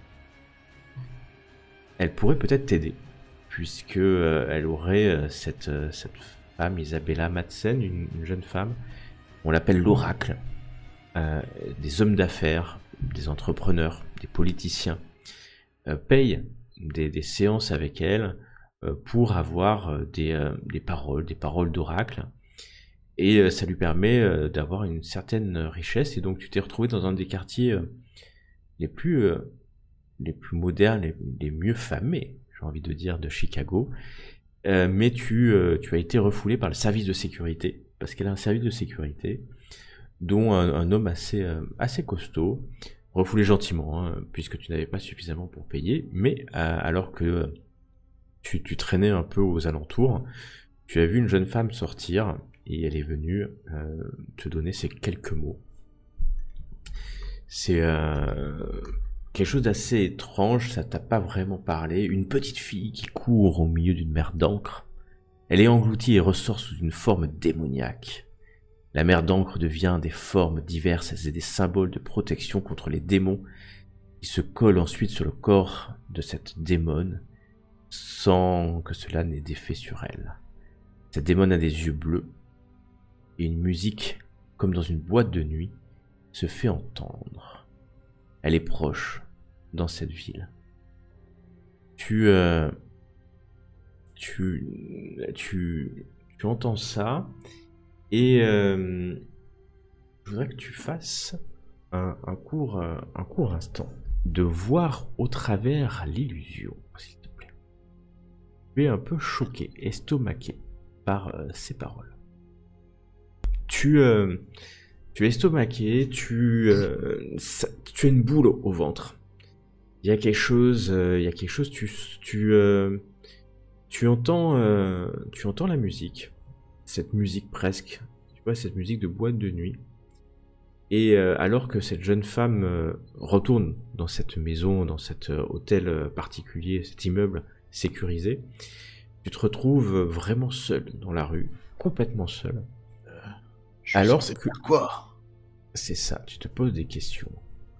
elle pourrait peut-être t'aider. Puisque euh, elle aurait euh, cette, euh, cette femme, Isabella Madsen, une, une jeune femme, on l'appelle l'oracle. Euh, des hommes d'affaires, des entrepreneurs, des politiciens euh, payent des, des séances avec elle euh, pour avoir euh, des, euh, des paroles, des paroles d'oracle. Et euh, ça lui permet euh, d'avoir une certaine richesse. Et donc tu t'es retrouvé dans un des quartiers euh, les plus, euh, les plus modernes, les, les mieux famés, j'ai envie de dire, de Chicago. Euh, mais tu, euh, tu as été refoulé par le service de sécurité, parce qu'elle a un service de sécurité dont un, un homme assez, euh, assez costaud, refoulé gentiment, hein, puisque tu n'avais pas suffisamment pour payer, mais euh, alors que tu, tu traînais un peu aux alentours, tu as vu une jeune femme sortir et elle est venue euh, te donner ces quelques mots. C'est euh, quelque chose d'assez étrange, ça t'a pas vraiment parlé. Une petite fille qui court au milieu d'une mer d'encre. Elle est engloutie et ressort sous une forme démoniaque. La mer d'encre devient des formes diverses et des symboles de protection contre les démons qui se collent ensuite sur le corps de cette démone sans que cela n'ait d'effet sur elle. Cette démone a des yeux bleus et une musique, comme dans une boîte de nuit, se fait entendre. Elle est proche dans cette ville. Tu, euh, tu, tu, tu entends ça et euh, je voudrais que tu fasses un, un court, un court instant de voir au travers l'illusion, s'il te plaît. Tu es un peu choqué, estomaqué par euh, ces paroles. Tu, euh, tu es estomaqué, tu, euh, ça, tu as une boule au, au ventre. Il y a quelque chose, euh, il y a quelque chose. Tu, tu, euh, tu entends, euh, tu entends la musique, cette musique presque, tu vois, cette musique de boîte de nuit. Et euh, alors que cette jeune femme euh, retourne dans cette maison, dans cet euh, hôtel euh, particulier, cet immeuble sécurisé, tu te retrouves vraiment seul dans la rue, complètement seul. Euh, je suis alors censé que faire quoi? C'est ça, tu te poses des questions.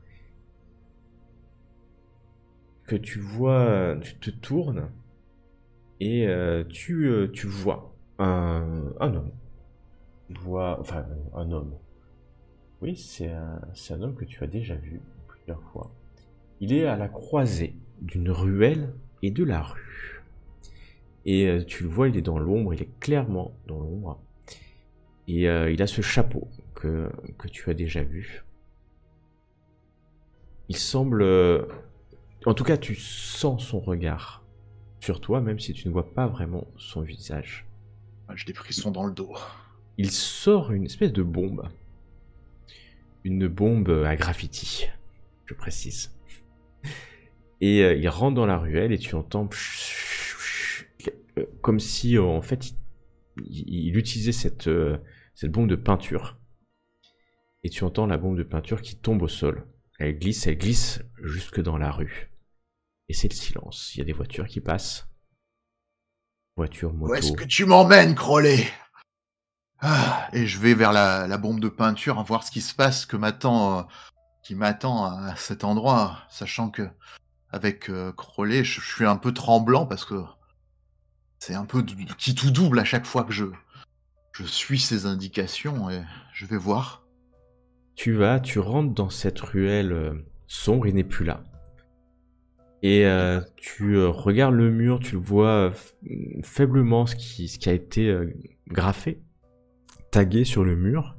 Que tu vois, tu te tournes et euh, tu, euh, tu vois un, un homme. Tu vois, enfin, un homme. Oui, c'est un, c'est un homme que tu as déjà vu plusieurs fois. Il est à la croisée d'une ruelle et de la rue. Et euh, tu le vois, il est dans l'ombre, il est clairement dans l'ombre. Et euh, il a ce chapeau que, que tu as déjà vu. Il semble... euh, En tout cas, tu sens son regard sur toi, même si tu ne vois pas vraiment son visage. J'ai des frissons dans le dos. Il sort une espèce de bombe. Une bombe à graffiti, je précise. Et euh, il rentre dans la ruelle et tu entends... Comme si, euh, en fait, il, il utilisait cette, euh, cette bombe de peinture. Et tu entends la bombe de peinture qui tombe au sol. Elle glisse, elle glisse jusque dans la rue. Et c'est le silence. Il y a des voitures qui passent. Voitures, motos. Où est-ce que tu m'emmènes, Crowley? Ah, et je vais vers la, la bombe de peinture, à voir ce qui se passe, que m'attend, euh, qui m'attend à cet endroit, sachant que avec euh, Crowley, je, je suis un peu tremblant parce que c'est un peu d- qui tout double à chaque fois que je, je suis ses indications et je vais voir. Tu vas, tu rentres dans cette ruelle euh, sombre, il n'est plus là. Et euh, tu euh, regardes le mur, tu le vois euh, faiblement ce qui, ce qui a été euh, graffé, tagué sur le mur.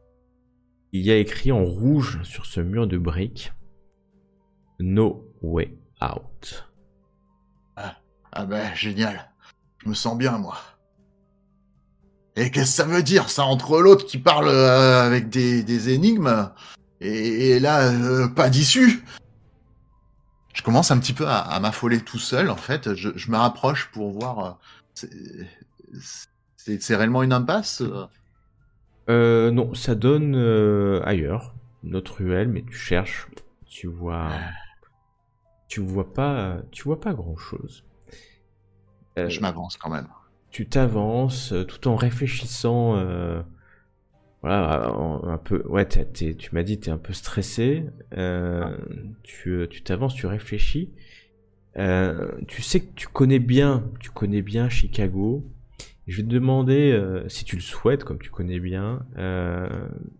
Il y a écrit en rouge sur ce mur de briques « No way out ». Ah, ah ben, génial. Je me sens bien, moi. Et qu'est-ce que ça veut dire, ça, entre l'autre qui parle euh, avec des, des énigmes, et, et là, euh, pas d'issue? Je commence un petit peu à, à m'affoler tout seul, en fait. Je, je me rapproche pour voir... euh, c'est, c'est, c'est réellement une impasse? Euh, non, ça donne euh, ailleurs, notre ruelle, mais tu cherches, tu vois, tu vois pas, tu vois pas grand chose. Euh, Je m'avance quand même. tu t'avances euh, tout en réfléchissant, euh, voilà, en- un peu, ouais, t'es- t'es- tu m'as dit t'es un peu stressé, euh, tu, euh, tu t'avances, tu réfléchis, euh, tu sais que tu connais bien, tu connais bien Chicago. Je vais te demander, euh, si tu le souhaites, comme tu connais bien, euh,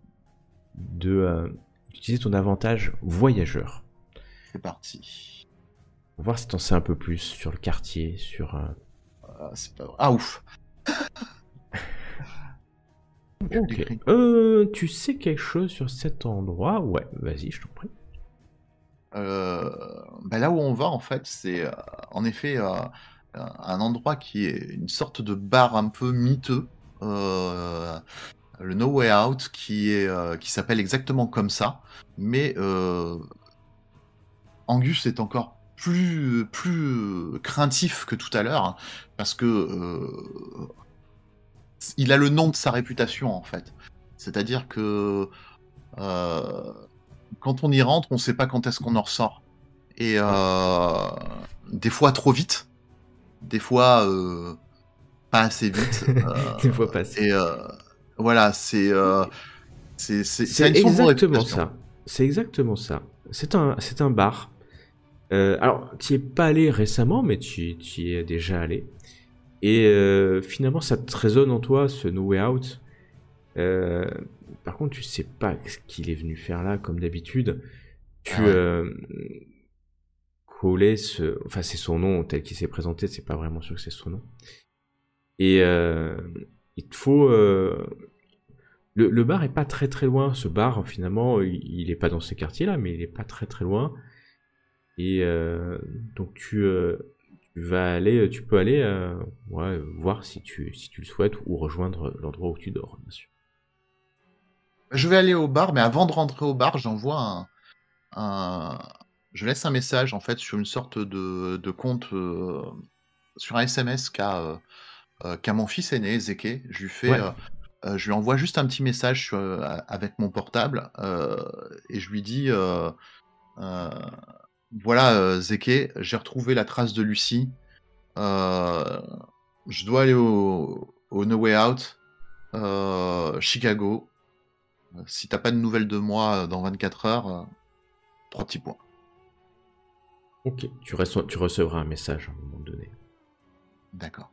de euh, d'utiliser ton avantage voyageur. C'est parti. Pour voir si t'en sais un peu plus sur le quartier, sur... euh, Ah, c'est pas vrai. Ah, ouf. Je Ok. l'écris. Euh, tu sais quelque chose sur cet endroit? Ouais, vas-y, je t'en prie. Euh, ben là où on va, en fait, c'est euh, en effet euh, un endroit qui est une sorte de bar un peu miteux, euh, le No Way Out, qui est euh, qui s'appelle exactement comme ça, mais euh, Angus est encore plus, plus craintif que tout à l'heure, hein, parce que euh, il a le nom de sa réputation, en fait. C'est-à-dire que euh, quand on y rentre, on ne sait pas quand est-ce qu'on en ressort. Et euh, des fois trop vite, des fois euh, pas assez vite. Euh, Des fois pas assez. Et euh, voilà, c'est euh, c'est c'est ça a C'est une sombre exactement réputation. ça. C'est exactement ça. C'est un, c'est un bar. Euh, alors, tu es pas allé récemment, mais tu y es déjà allé. Et euh, finalement, ça te résonne en toi, ce No Way Out. Euh, par contre, tu sais pas ce qu'il est venu faire là, comme d'habitude. Tu Ah ouais. euh, collais ce... Enfin, c'est son nom tel qu'il s'est présenté, c'est pas vraiment sûr que c'est son nom. Et euh, il te faut... Euh... Le, le bar est pas très très loin. Ce bar, finalement, il, il est pas dans ces quartiers-là, mais il est pas très très loin. Et euh, donc tu, euh, tu vas aller, tu peux aller euh, ouais, voir si tu, si tu le souhaites ou rejoindre l'endroit où tu dors, bien sûr. Je vais aller au bar, mais avant de rentrer au bar, j'envoie un, un- je laisse un message en fait sur une sorte de, de compte euh, sur un S M S qu'a euh, euh, qu'a mon fils aîné, Zeke. Je lui fais, Ouais. euh, euh, je lui envoie juste un petit message sur, euh, avec mon portable euh, et je lui dis, euh, euh, voilà euh, Zeke, j'ai retrouvé la trace de Lucie. Euh, je dois aller au, au No Way Out, euh, Chicago. Si t'as pas de nouvelles de moi dans vingt-quatre heures, euh, trois petits points. Ok, tu, reçois, tu recevras un message à un moment donné. D'accord.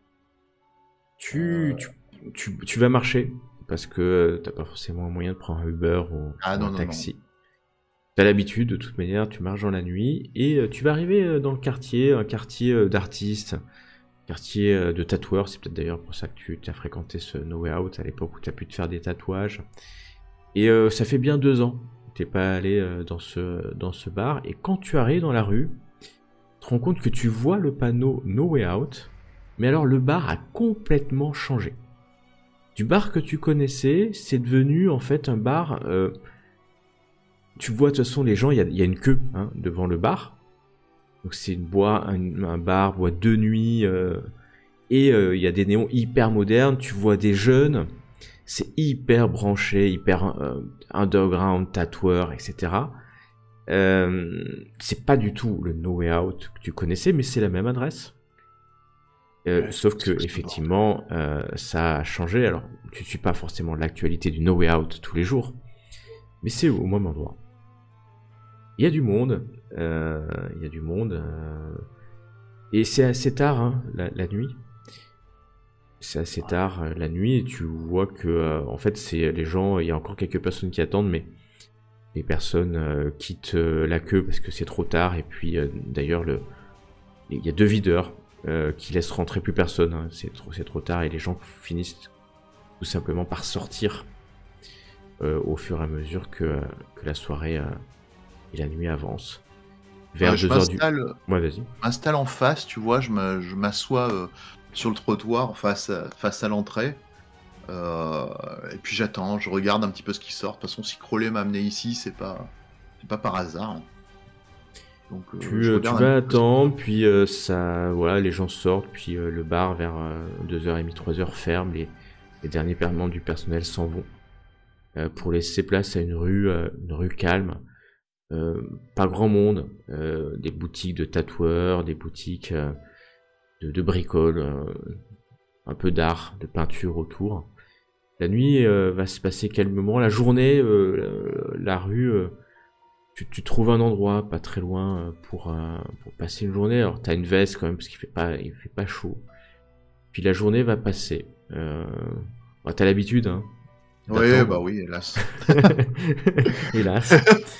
Tu, Euh, tu, tu, tu vas marcher parce que t'as pas forcément moyen de prendre un Uber ou, Ah ou non, un non, taxi. T'as l'habitude, de toute manière, tu marches dans la nuit et euh, tu vas arriver euh, dans le quartier, un quartier euh, d'artistes, quartier euh, de tatoueurs. C'est peut-être d'ailleurs pour ça que tu as fréquenté ce No Way Out à l'époque où tu as pu te faire des tatouages. Et euh, ça fait bien deux ans que t'es pas allé euh, dans, ce, dans ce bar. Et quand tu arrives dans la rue, tu te rends compte que tu vois le panneau No Way Out. Mais alors le bar a complètement changé. Du bar que tu connaissais, c'est devenu en fait un bar... Euh, tu vois de toute façon les gens, il y a, y a une queue hein, devant le bar. Donc c'est une boîte, un, un bar, boîte de nuit. Euh, et il euh, y a des néons hyper modernes. Tu vois des jeunes. C'est hyper branché, hyper euh, underground, tatoueur, et cetera. Euh, c'est pas du tout le No Way Out que tu connaissais, mais c'est la même adresse. Euh, Ouais, sauf que c'est ce effectivement, euh, ça a changé. Alors, tu suis pas forcément l'actualité du No Way Out tous les jours, mais c'est au même endroit. Il y a du monde, euh, il y a du monde, euh, et c'est assez tard hein, la, la nuit. C'est assez tard euh, la nuit et tu vois que euh, en fait c'est les gens, il y a encore quelques personnes qui attendent, mais les personnes euh, quittent euh, la queue parce que c'est trop tard. Et puis euh, d'ailleurs le, il y a deux videurs euh, qui laissent rentrer plus personne. Hein. C'est trop, c'est trop tard et les gens finissent tout simplement par sortir euh, au fur et à mesure que, que la soirée euh, et la nuit avancent. Vers Ouais, je deux heures du. m'installe Ouais, vas-y. m'installe en face, tu vois, je me- je m'assois euh, sur le trottoir face à, face à l'entrée. Euh, et puis j'attends, je regarde un petit peu ce qui sort. De toute façon, si Crowley m'a amené ici, c'est pas, c'est pas par hasard. Donc euh, Tu, je euh, tu regarde un vas petit peu ce- attendre, puis euh, ça, voilà, les gens sortent, puis euh, le bar vers deux heures trente, trois heures ferme, les, les derniers membres du personnel s'en vont euh, pour laisser place à une rue, euh, une rue calme. Euh, pas grand monde, euh, des boutiques de tatoueurs, des boutiques euh, de, de bricoles, euh, un peu d'art, de peinture autour. La nuit euh, va se passer calmement, la journée, euh, la, la rue, euh, tu, tu trouves un endroit pas très loin euh, pour, euh, pour passer une journée. Alors t'as une veste quand même parce qu'il fait pas, il fait pas chaud. Puis la journée va passer. Euh, bah, t'as l'habitude, hein. Oui, d'attendre. bah oui, hélas. Hélas.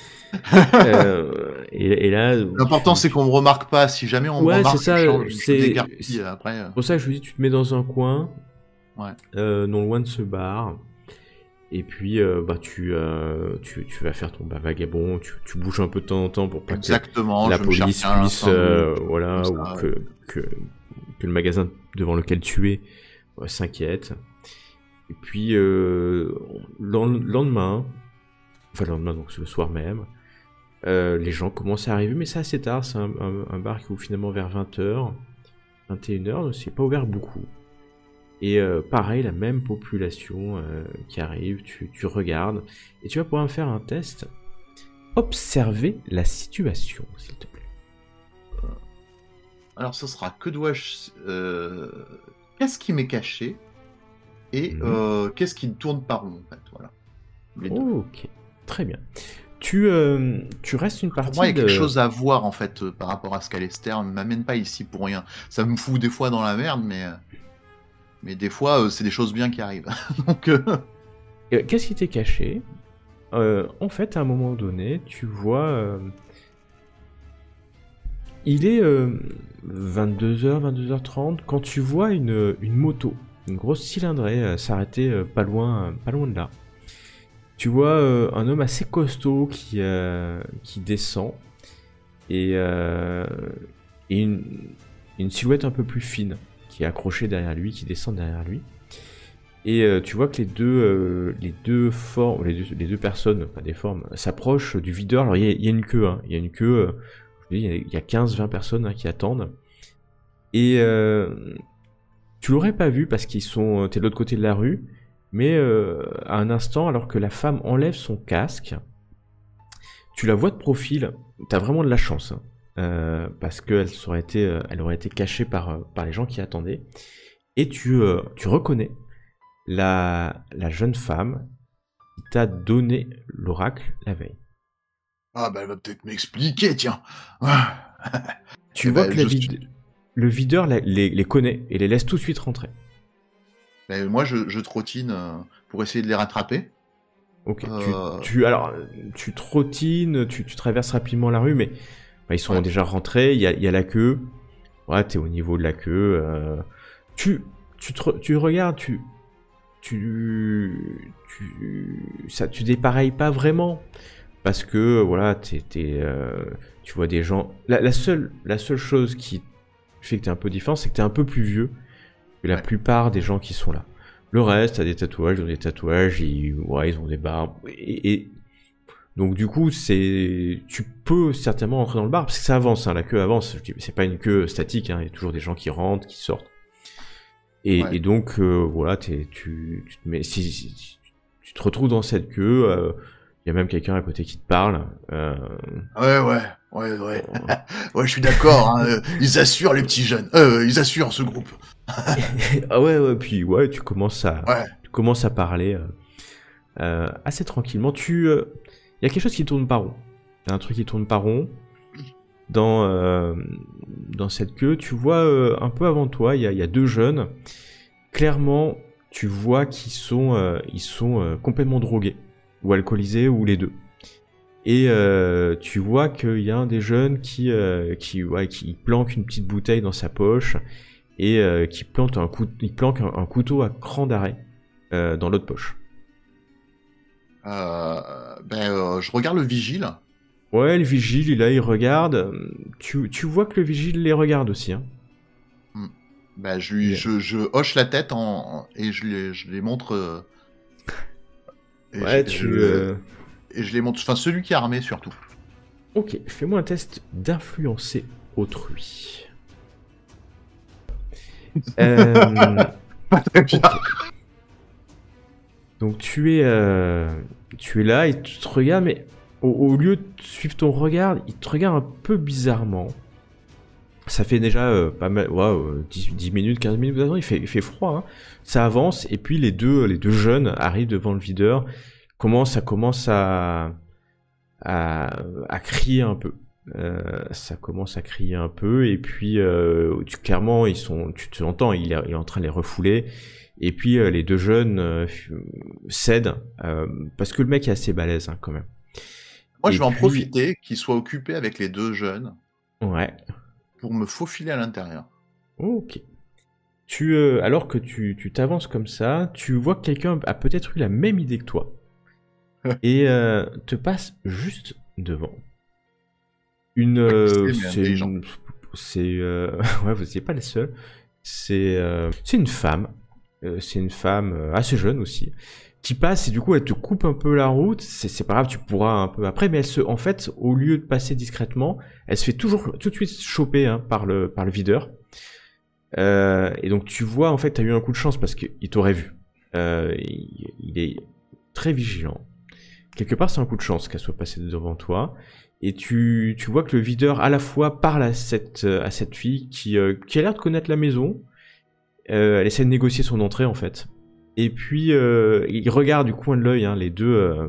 euh, et, et là, L'important, tu- c'est qu'on me remarque pas. Si jamais on me Ouais, remarque, c'est ça, je change, je c'est- déguerpis c'est- après. euh. C'est pour ça que je vous dis, tu te mets dans un coin, Ouais. euh, non loin de ce bar, et puis euh, bah tu, euh, tu tu vas faire ton bas vagabond, tu, tu bouges un peu de temps en temps pour pas Exactement. que la je vais me police chercher un puisse, sandwich, euh, comme voilà, ça, ou ouais. que, que que le magasin devant lequel tu es euh, s'inquiète. Et puis euh, le lendemain, enfin le lendemain donc le soir même, euh, les gens commencent à arriver, mais c'est assez tard, c'est un, un, un bar qui ouvre finalement vers vingt heures, vingt et une heures, donc c'est pas ouvert beaucoup. Et euh, pareil, la même population euh, qui arrive, tu, tu regardes, et tu vas pouvoir faire un test. Observer la situation, s'il te plaît. Alors, ce sera que dois-je... Euh... Qu'est-ce qui m'est caché et Mhm. euh, qu'est-ce qui tourne par rond, en fait, voilà. Les deux. Ok, très bien. Tu, euh, tu restes une partie Pour moi, il y a quelque de... chose à voir, en fait, euh, par rapport à ce qu'Alester ne m'amène pas ici pour rien. Ça me fout des fois dans la merde, mais... euh, Mais des fois, euh, c'est des choses bien qui arrivent. Donc, euh, Euh, Qu'est-ce qui t'est caché? Euh, En fait, à un moment donné, tu vois... euh, Il est euh, vingt-deux heures, vingt-deux heures trente, quand tu vois une, une moto, une grosse cylindrée euh, s'arrêter euh, pas loin, euh, pas loin de là. Tu vois euh, un homme assez costaud qui, euh, qui descend et, euh, et une, une silhouette un peu plus fine qui est accrochée derrière lui, qui descend derrière lui. Et euh, tu vois que les deux, euh, les deux formes, les deux, les deux personnes, pas des formes, s'approchent du videur. Alors il y, a- il y a une queue, hein. Il y a une queue, euh, je dis, il y a- il y a quinze vingt personnes hein, qui attendent. Et euh, tu l'aurais pas vu parce qu'ils sont, t'es de l'autre côté de la rue, mais euh, à un instant, alors que la femme enlève son casque, tu la vois de profil. T'as vraiment de la chance, hein, euh, parce qu'elle aurait été, euh, elle aurait été cachée par, euh, par les gens qui attendaient. Et tu, euh, tu reconnais la, la jeune femme qui t'a donné l'oracle la veille. Ah, bah, elle va peut-être m'expliquer, tiens. Ah. Tu Eh vois ben, que la je vide- suis- le videur la- les, les connaît et les laisse tout de suite rentrer. Mais moi, je, je trottine euh, pour essayer de les rattraper. Ok. Euh. Tu, tu, alors, tu trottines, tu, tu traverses rapidement la rue, mais bah, ils sont Ouais. déjà rentrés. Il y a, il y a la queue. Ouais, t'es au niveau de la queue. euh, Tu, tu, te- tu regardes, tu, tu, tu, ça, tu dépareilles pas vraiment parce que voilà, t'es, t'es, euh, tu vois des gens. La, la seule, la seule chose qui fait que t'es un peu différent, c'est que t'es un peu plus vieux que la Ouais. plupart des gens qui sont là. Le reste, t'as des tatouages, ils ont des tatouages, ils, ouais, ils ont des barbes. Et, et donc du coup, c'est, tu peux certainement rentrer dans le bar parce que ça avance, hein, la queue avance. Je dis, c'est pas une queue statique, hein, il y a toujours des gens qui rentrent, qui sortent. Et, Ouais. et donc euh, voilà, t'es, tu, tu, te mets- si, si- si tu te retrouves dans cette queue, euh, il y a même quelqu'un à côté qui te parle. Euh, Ouais, ouais, ouais, ouais. Ouais, je suis d'accord. Hein. euh, Ils assurent les petits jeunes. Euh, ils assurent ce groupe. ah ouais, ouais, puis ouais, tu commences à, Ouais. tu commences à parler euh, euh, assez tranquillement. Tu, euh, il y a quelque chose qui tourne pas rond. Il y a un truc qui tourne pas rond. Dans, euh, dans cette queue, tu vois euh, un peu avant toi, il y a, il y a deux jeunes. Clairement, tu vois qu'ils sont, euh, ils sont euh, complètement drogués, ou alcoolisés, ou les deux. Et euh, tu vois qu'il y a un des jeunes qui, euh, qui, ouais, qui planque une petite bouteille dans sa poche et euh, qui plante un coup, il planque un, un couteau à cran d'arrêt euh, dans l'autre poche. Euh, ben, euh, je regarde le vigile. Ouais, le vigile, il là, il regarde. Tu, tu vois que le vigile les regarde aussi, hein. Ben, je, lui, Yeah. je, je hoche la tête en, en- et je les, je les montre. euh, et Ouais, je, tu. je- euh, et je les montre. Enfin, celui qui est armé surtout. Ok, fais-moi un test d'influencer autrui. Euh, Très bien. Donc tu es, euh, tu es là et tu te regardes, mais au, au lieu de suivre ton regard, il te regarde un peu bizarrement. Ça fait déjà euh, pas mal, ouais, euh, dix, dix minutes, quinze minutes, il fait, il fait froid, hein. Ça avance, et puis les deux, les deux jeunes arrivent devant le videur, commencent, ça commence à, à, à crier un peu. Euh, ça commence à crier un peu, et puis euh, tu, clairement, ils sont, tu te entends, il est, il est en train de les refouler, et puis euh, les deux jeunes euh, cèdent, euh, parce que le mec est assez balèze hein, quand même. Moi, Et je vais en puis- profiter qu'ils soient occupés avec les deux jeunes Ouais. pour me faufiler à l'intérieur. Ok. Tu, euh, alors que tu tu t'avances comme ça, tu vois que quelqu'un a peut-être eu la même idée que toi et euh, te passe juste devant. Une, euh, c'est, mais c'est, intelligent. une- c'est, euh, ouais, vous n'êtes pas les seuls. C'est, euh, c'est une femme. Euh, c'est une femme euh, assez jeune aussi, tu passes et du coup elle te coupe un peu la route, c'est c'est pas grave, tu pourras un peu après, mais elle se, en fait, au lieu de passer discrètement, elle se fait toujours tout de suite choper hein, par le par le videur. Euh, et donc tu vois en fait t'as eu un coup de chance parce qu'il t'aurait vu. Euh, il, il est très vigilant. Quelque part c'est un coup de chance qu'elle soit passée devant toi. Et tu tu vois que le videur à la fois parle à cette à cette fille qui euh, qui a l'air de connaître la maison. Euh, elle essaie de négocier son entrée en fait. Et puis euh, il regarde du coin de l'œil hein, les deux euh,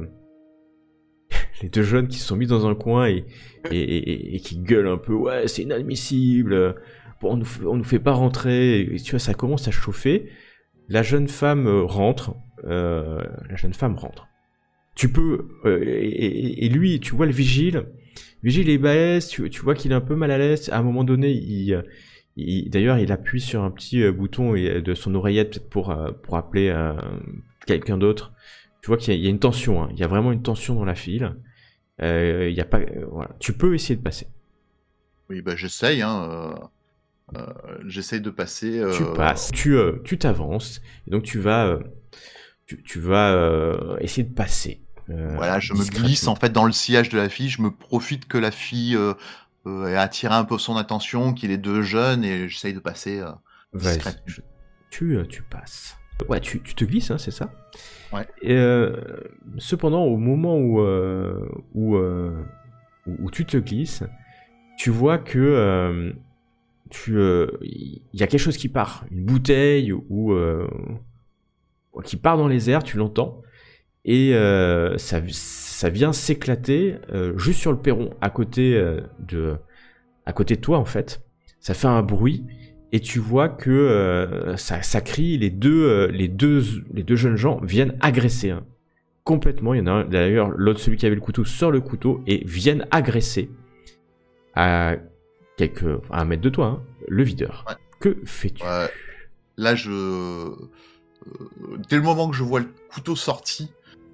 les deux jeunes qui se sont mis dans un coin et et, et, et qui gueulent un peu ouais c'est inadmissible. Bon, on nous fait, on nous fait pas rentrer. Et tu vois ça commence à chauffer. La jeune femme euh, rentre. Euh, la jeune femme rentre. Tu peux euh, et, et, et lui tu vois le vigile. Le vigile est balèze. Tu, tu vois qu'il est un peu mal à l'aise. À un moment donné il Il, d'ailleurs, il appuie sur un petit euh, bouton et, de son oreillette peut-être pour euh, pour appeler euh, quelqu'un d'autre. Tu vois qu'il y, y a une tension. Hein. Il y a vraiment une tension dans la file. Euh, il y a pas. Euh, voilà. Tu peux essayer de passer. Oui, bah j'essaye. Hein, euh, euh, j'essaye de passer. Euh... Tu passes. Tu euh, tu t'avances. Et donc tu vas euh, tu, tu vas euh, essayer de passer. Euh, voilà, je me glisse en fait dans le sillage de la fille. Je me profite que la fille. Euh... Euh, et attirer un peu son attention, qu'il est deux jeunes, et j'essaye de passer euh, discrètement. Je... Tu, euh, tu passes. Ouais, tu, tu te glisses, hein, c'est ça. Ouais. Et, euh, cependant, au moment où, euh, où, euh, où, où tu te glisses, tu vois que euh, tu, il euh, y a quelque chose qui part, une bouteille ou euh, qui part dans les airs, tu l'entends, et euh, ça, ça vient s'éclater euh, juste sur le perron, à côté euh, de, à côté de toi en fait. Ça fait un bruit et tu vois que euh, ça, ça crie. Les deux, euh, les deux, les deux jeunes gens viennent agresser hein, complètement. Il y en a un d'ailleurs, l'autre celui qui avait le couteau sort le couteau et viennent agresser à quelques, à un mètre de toi, hein, le videur. Ouais. Que fais-tu? Ouais. Là, je, euh, dès le moment que je vois le couteau sorti.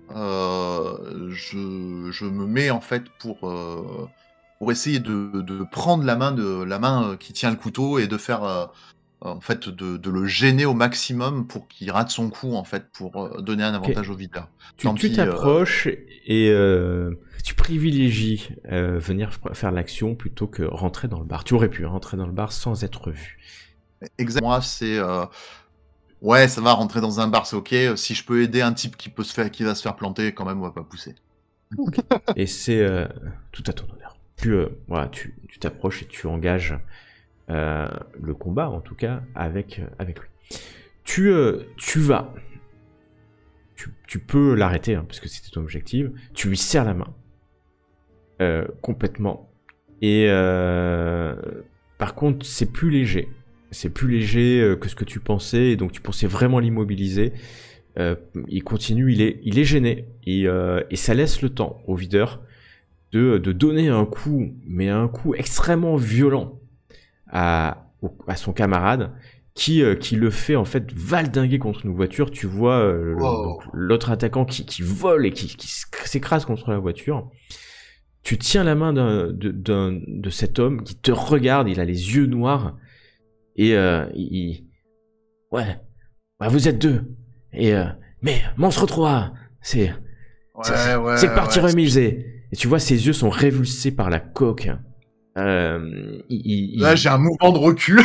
Euh, je, je me mets en fait pour, euh, pour essayer de, de prendre la main de la main qui tient le couteau et de faire euh, en fait de, de le gêner au maximum pour qu'il rate son coup en fait pour donner un avantage okay. au videur. Tu, tu t'approches euh... et euh, tu privilégies euh, venir faire l'action plutôt que rentrer dans le bar. Tu aurais pu rentrer dans le bar sans être vu. Exactement. Moi c'est euh, ouais, ça va, rentrer dans un bar, c'est ok. Si je peux aider un type qui peut se faire, qui va se faire planter, quand même, on va pas pousser. Okay. Et c'est euh, tout à ton honneur. Tu, euh, voilà, tu, tu t'approches et tu engages euh, le combat, en tout cas, avec, euh, avec lui. Tu, euh, tu vas. Tu, tu peux l'arrêter, hein, parce que c'était ton objectif. Tu lui serres la main. Euh, complètement. Et euh, par contre, c'est plus léger. C'est plus léger que ce que tu pensais, et donc tu pensais vraiment l'immobiliser. Euh, il continue, il est, il est gêné, et, euh, et ça laisse le temps au videur de, de donner un coup, mais un coup extrêmement violent à, à son camarade, qui, euh, qui le fait en fait valdinguer contre une voiture. Tu vois euh, wow. l'autre attaquant qui, qui vole et qui, qui s'écrase contre la voiture. Tu tiens la main d'un, de, d'un, de cet homme qui te regarde, il a les yeux noirs. Et euh, il... Ouais, bah, vous êtes deux. Et euh, mais Monstre trois, c'est... Ouais, c'est ouais, c'est partie ouais, remise. Et, et tu vois, ses yeux sont révulsés par la coque. Euh, il, il, Là, j'ai un mouvement de recul.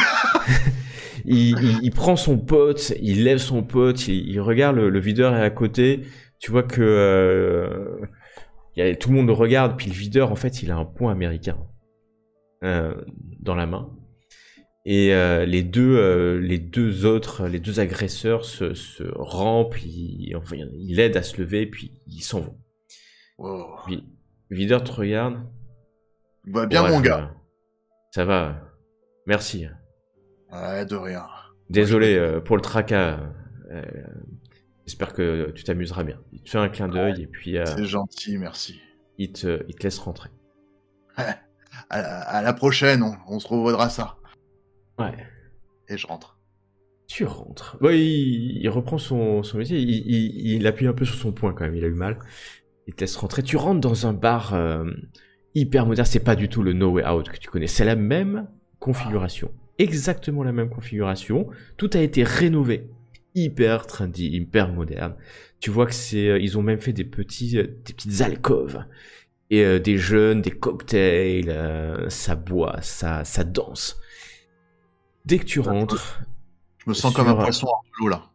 il, il, il prend son pote, il lève son pote, il, il regarde, le, le videur est à côté. Tu vois que... Euh, y a, tout le monde le regarde, puis le videur, en fait, il a un poing américain euh, dans la main. Et euh, les deux, euh, les deux autres, les deux agresseurs se, se rampent, ils, enfin, ils l'aident à se lever, puis ils s'en vont. Wow. Puis, le videur te regarde. Va bien, ouais, mon gars. Ça va. Merci. Ouais, de rien. Désolé euh, pour le tracas. Euh, J'espère que tu t'amuseras bien. Il te fait un clin d'œil, ouais, et puis... Euh, c'est gentil, merci. Il te, il te laisse rentrer. à, la, à la prochaine, on, on se revaudra ça. Ouais. Et je rentre. Tu rentres. Bon, il, il reprend son, son métier, il, il, il appuie un peu sur son poing quand même, il a eu mal. Il te laisse rentrer. Tu rentres dans un bar euh, hyper moderne, c'est pas du tout le No Way Out que tu connais, c'est la même configuration. Ah. Exactement la même configuration. Tout a été rénové. hyper trendy, hyper moderne. Tu vois que c'est, euh, ils ont même fait des petits, euh, des petites alcôves et euh, des jeunes, des cocktails, euh, ça boit, ça, ça danse. Dès que tu rentres, Je me sens sur- comme un poisson en l'eau là.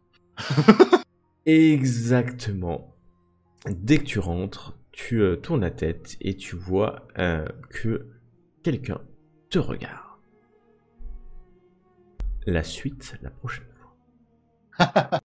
exactement. Dès que tu rentres, tu euh, tournes la tête et tu vois euh, que quelqu'un te regarde. La suite, la prochaine fois.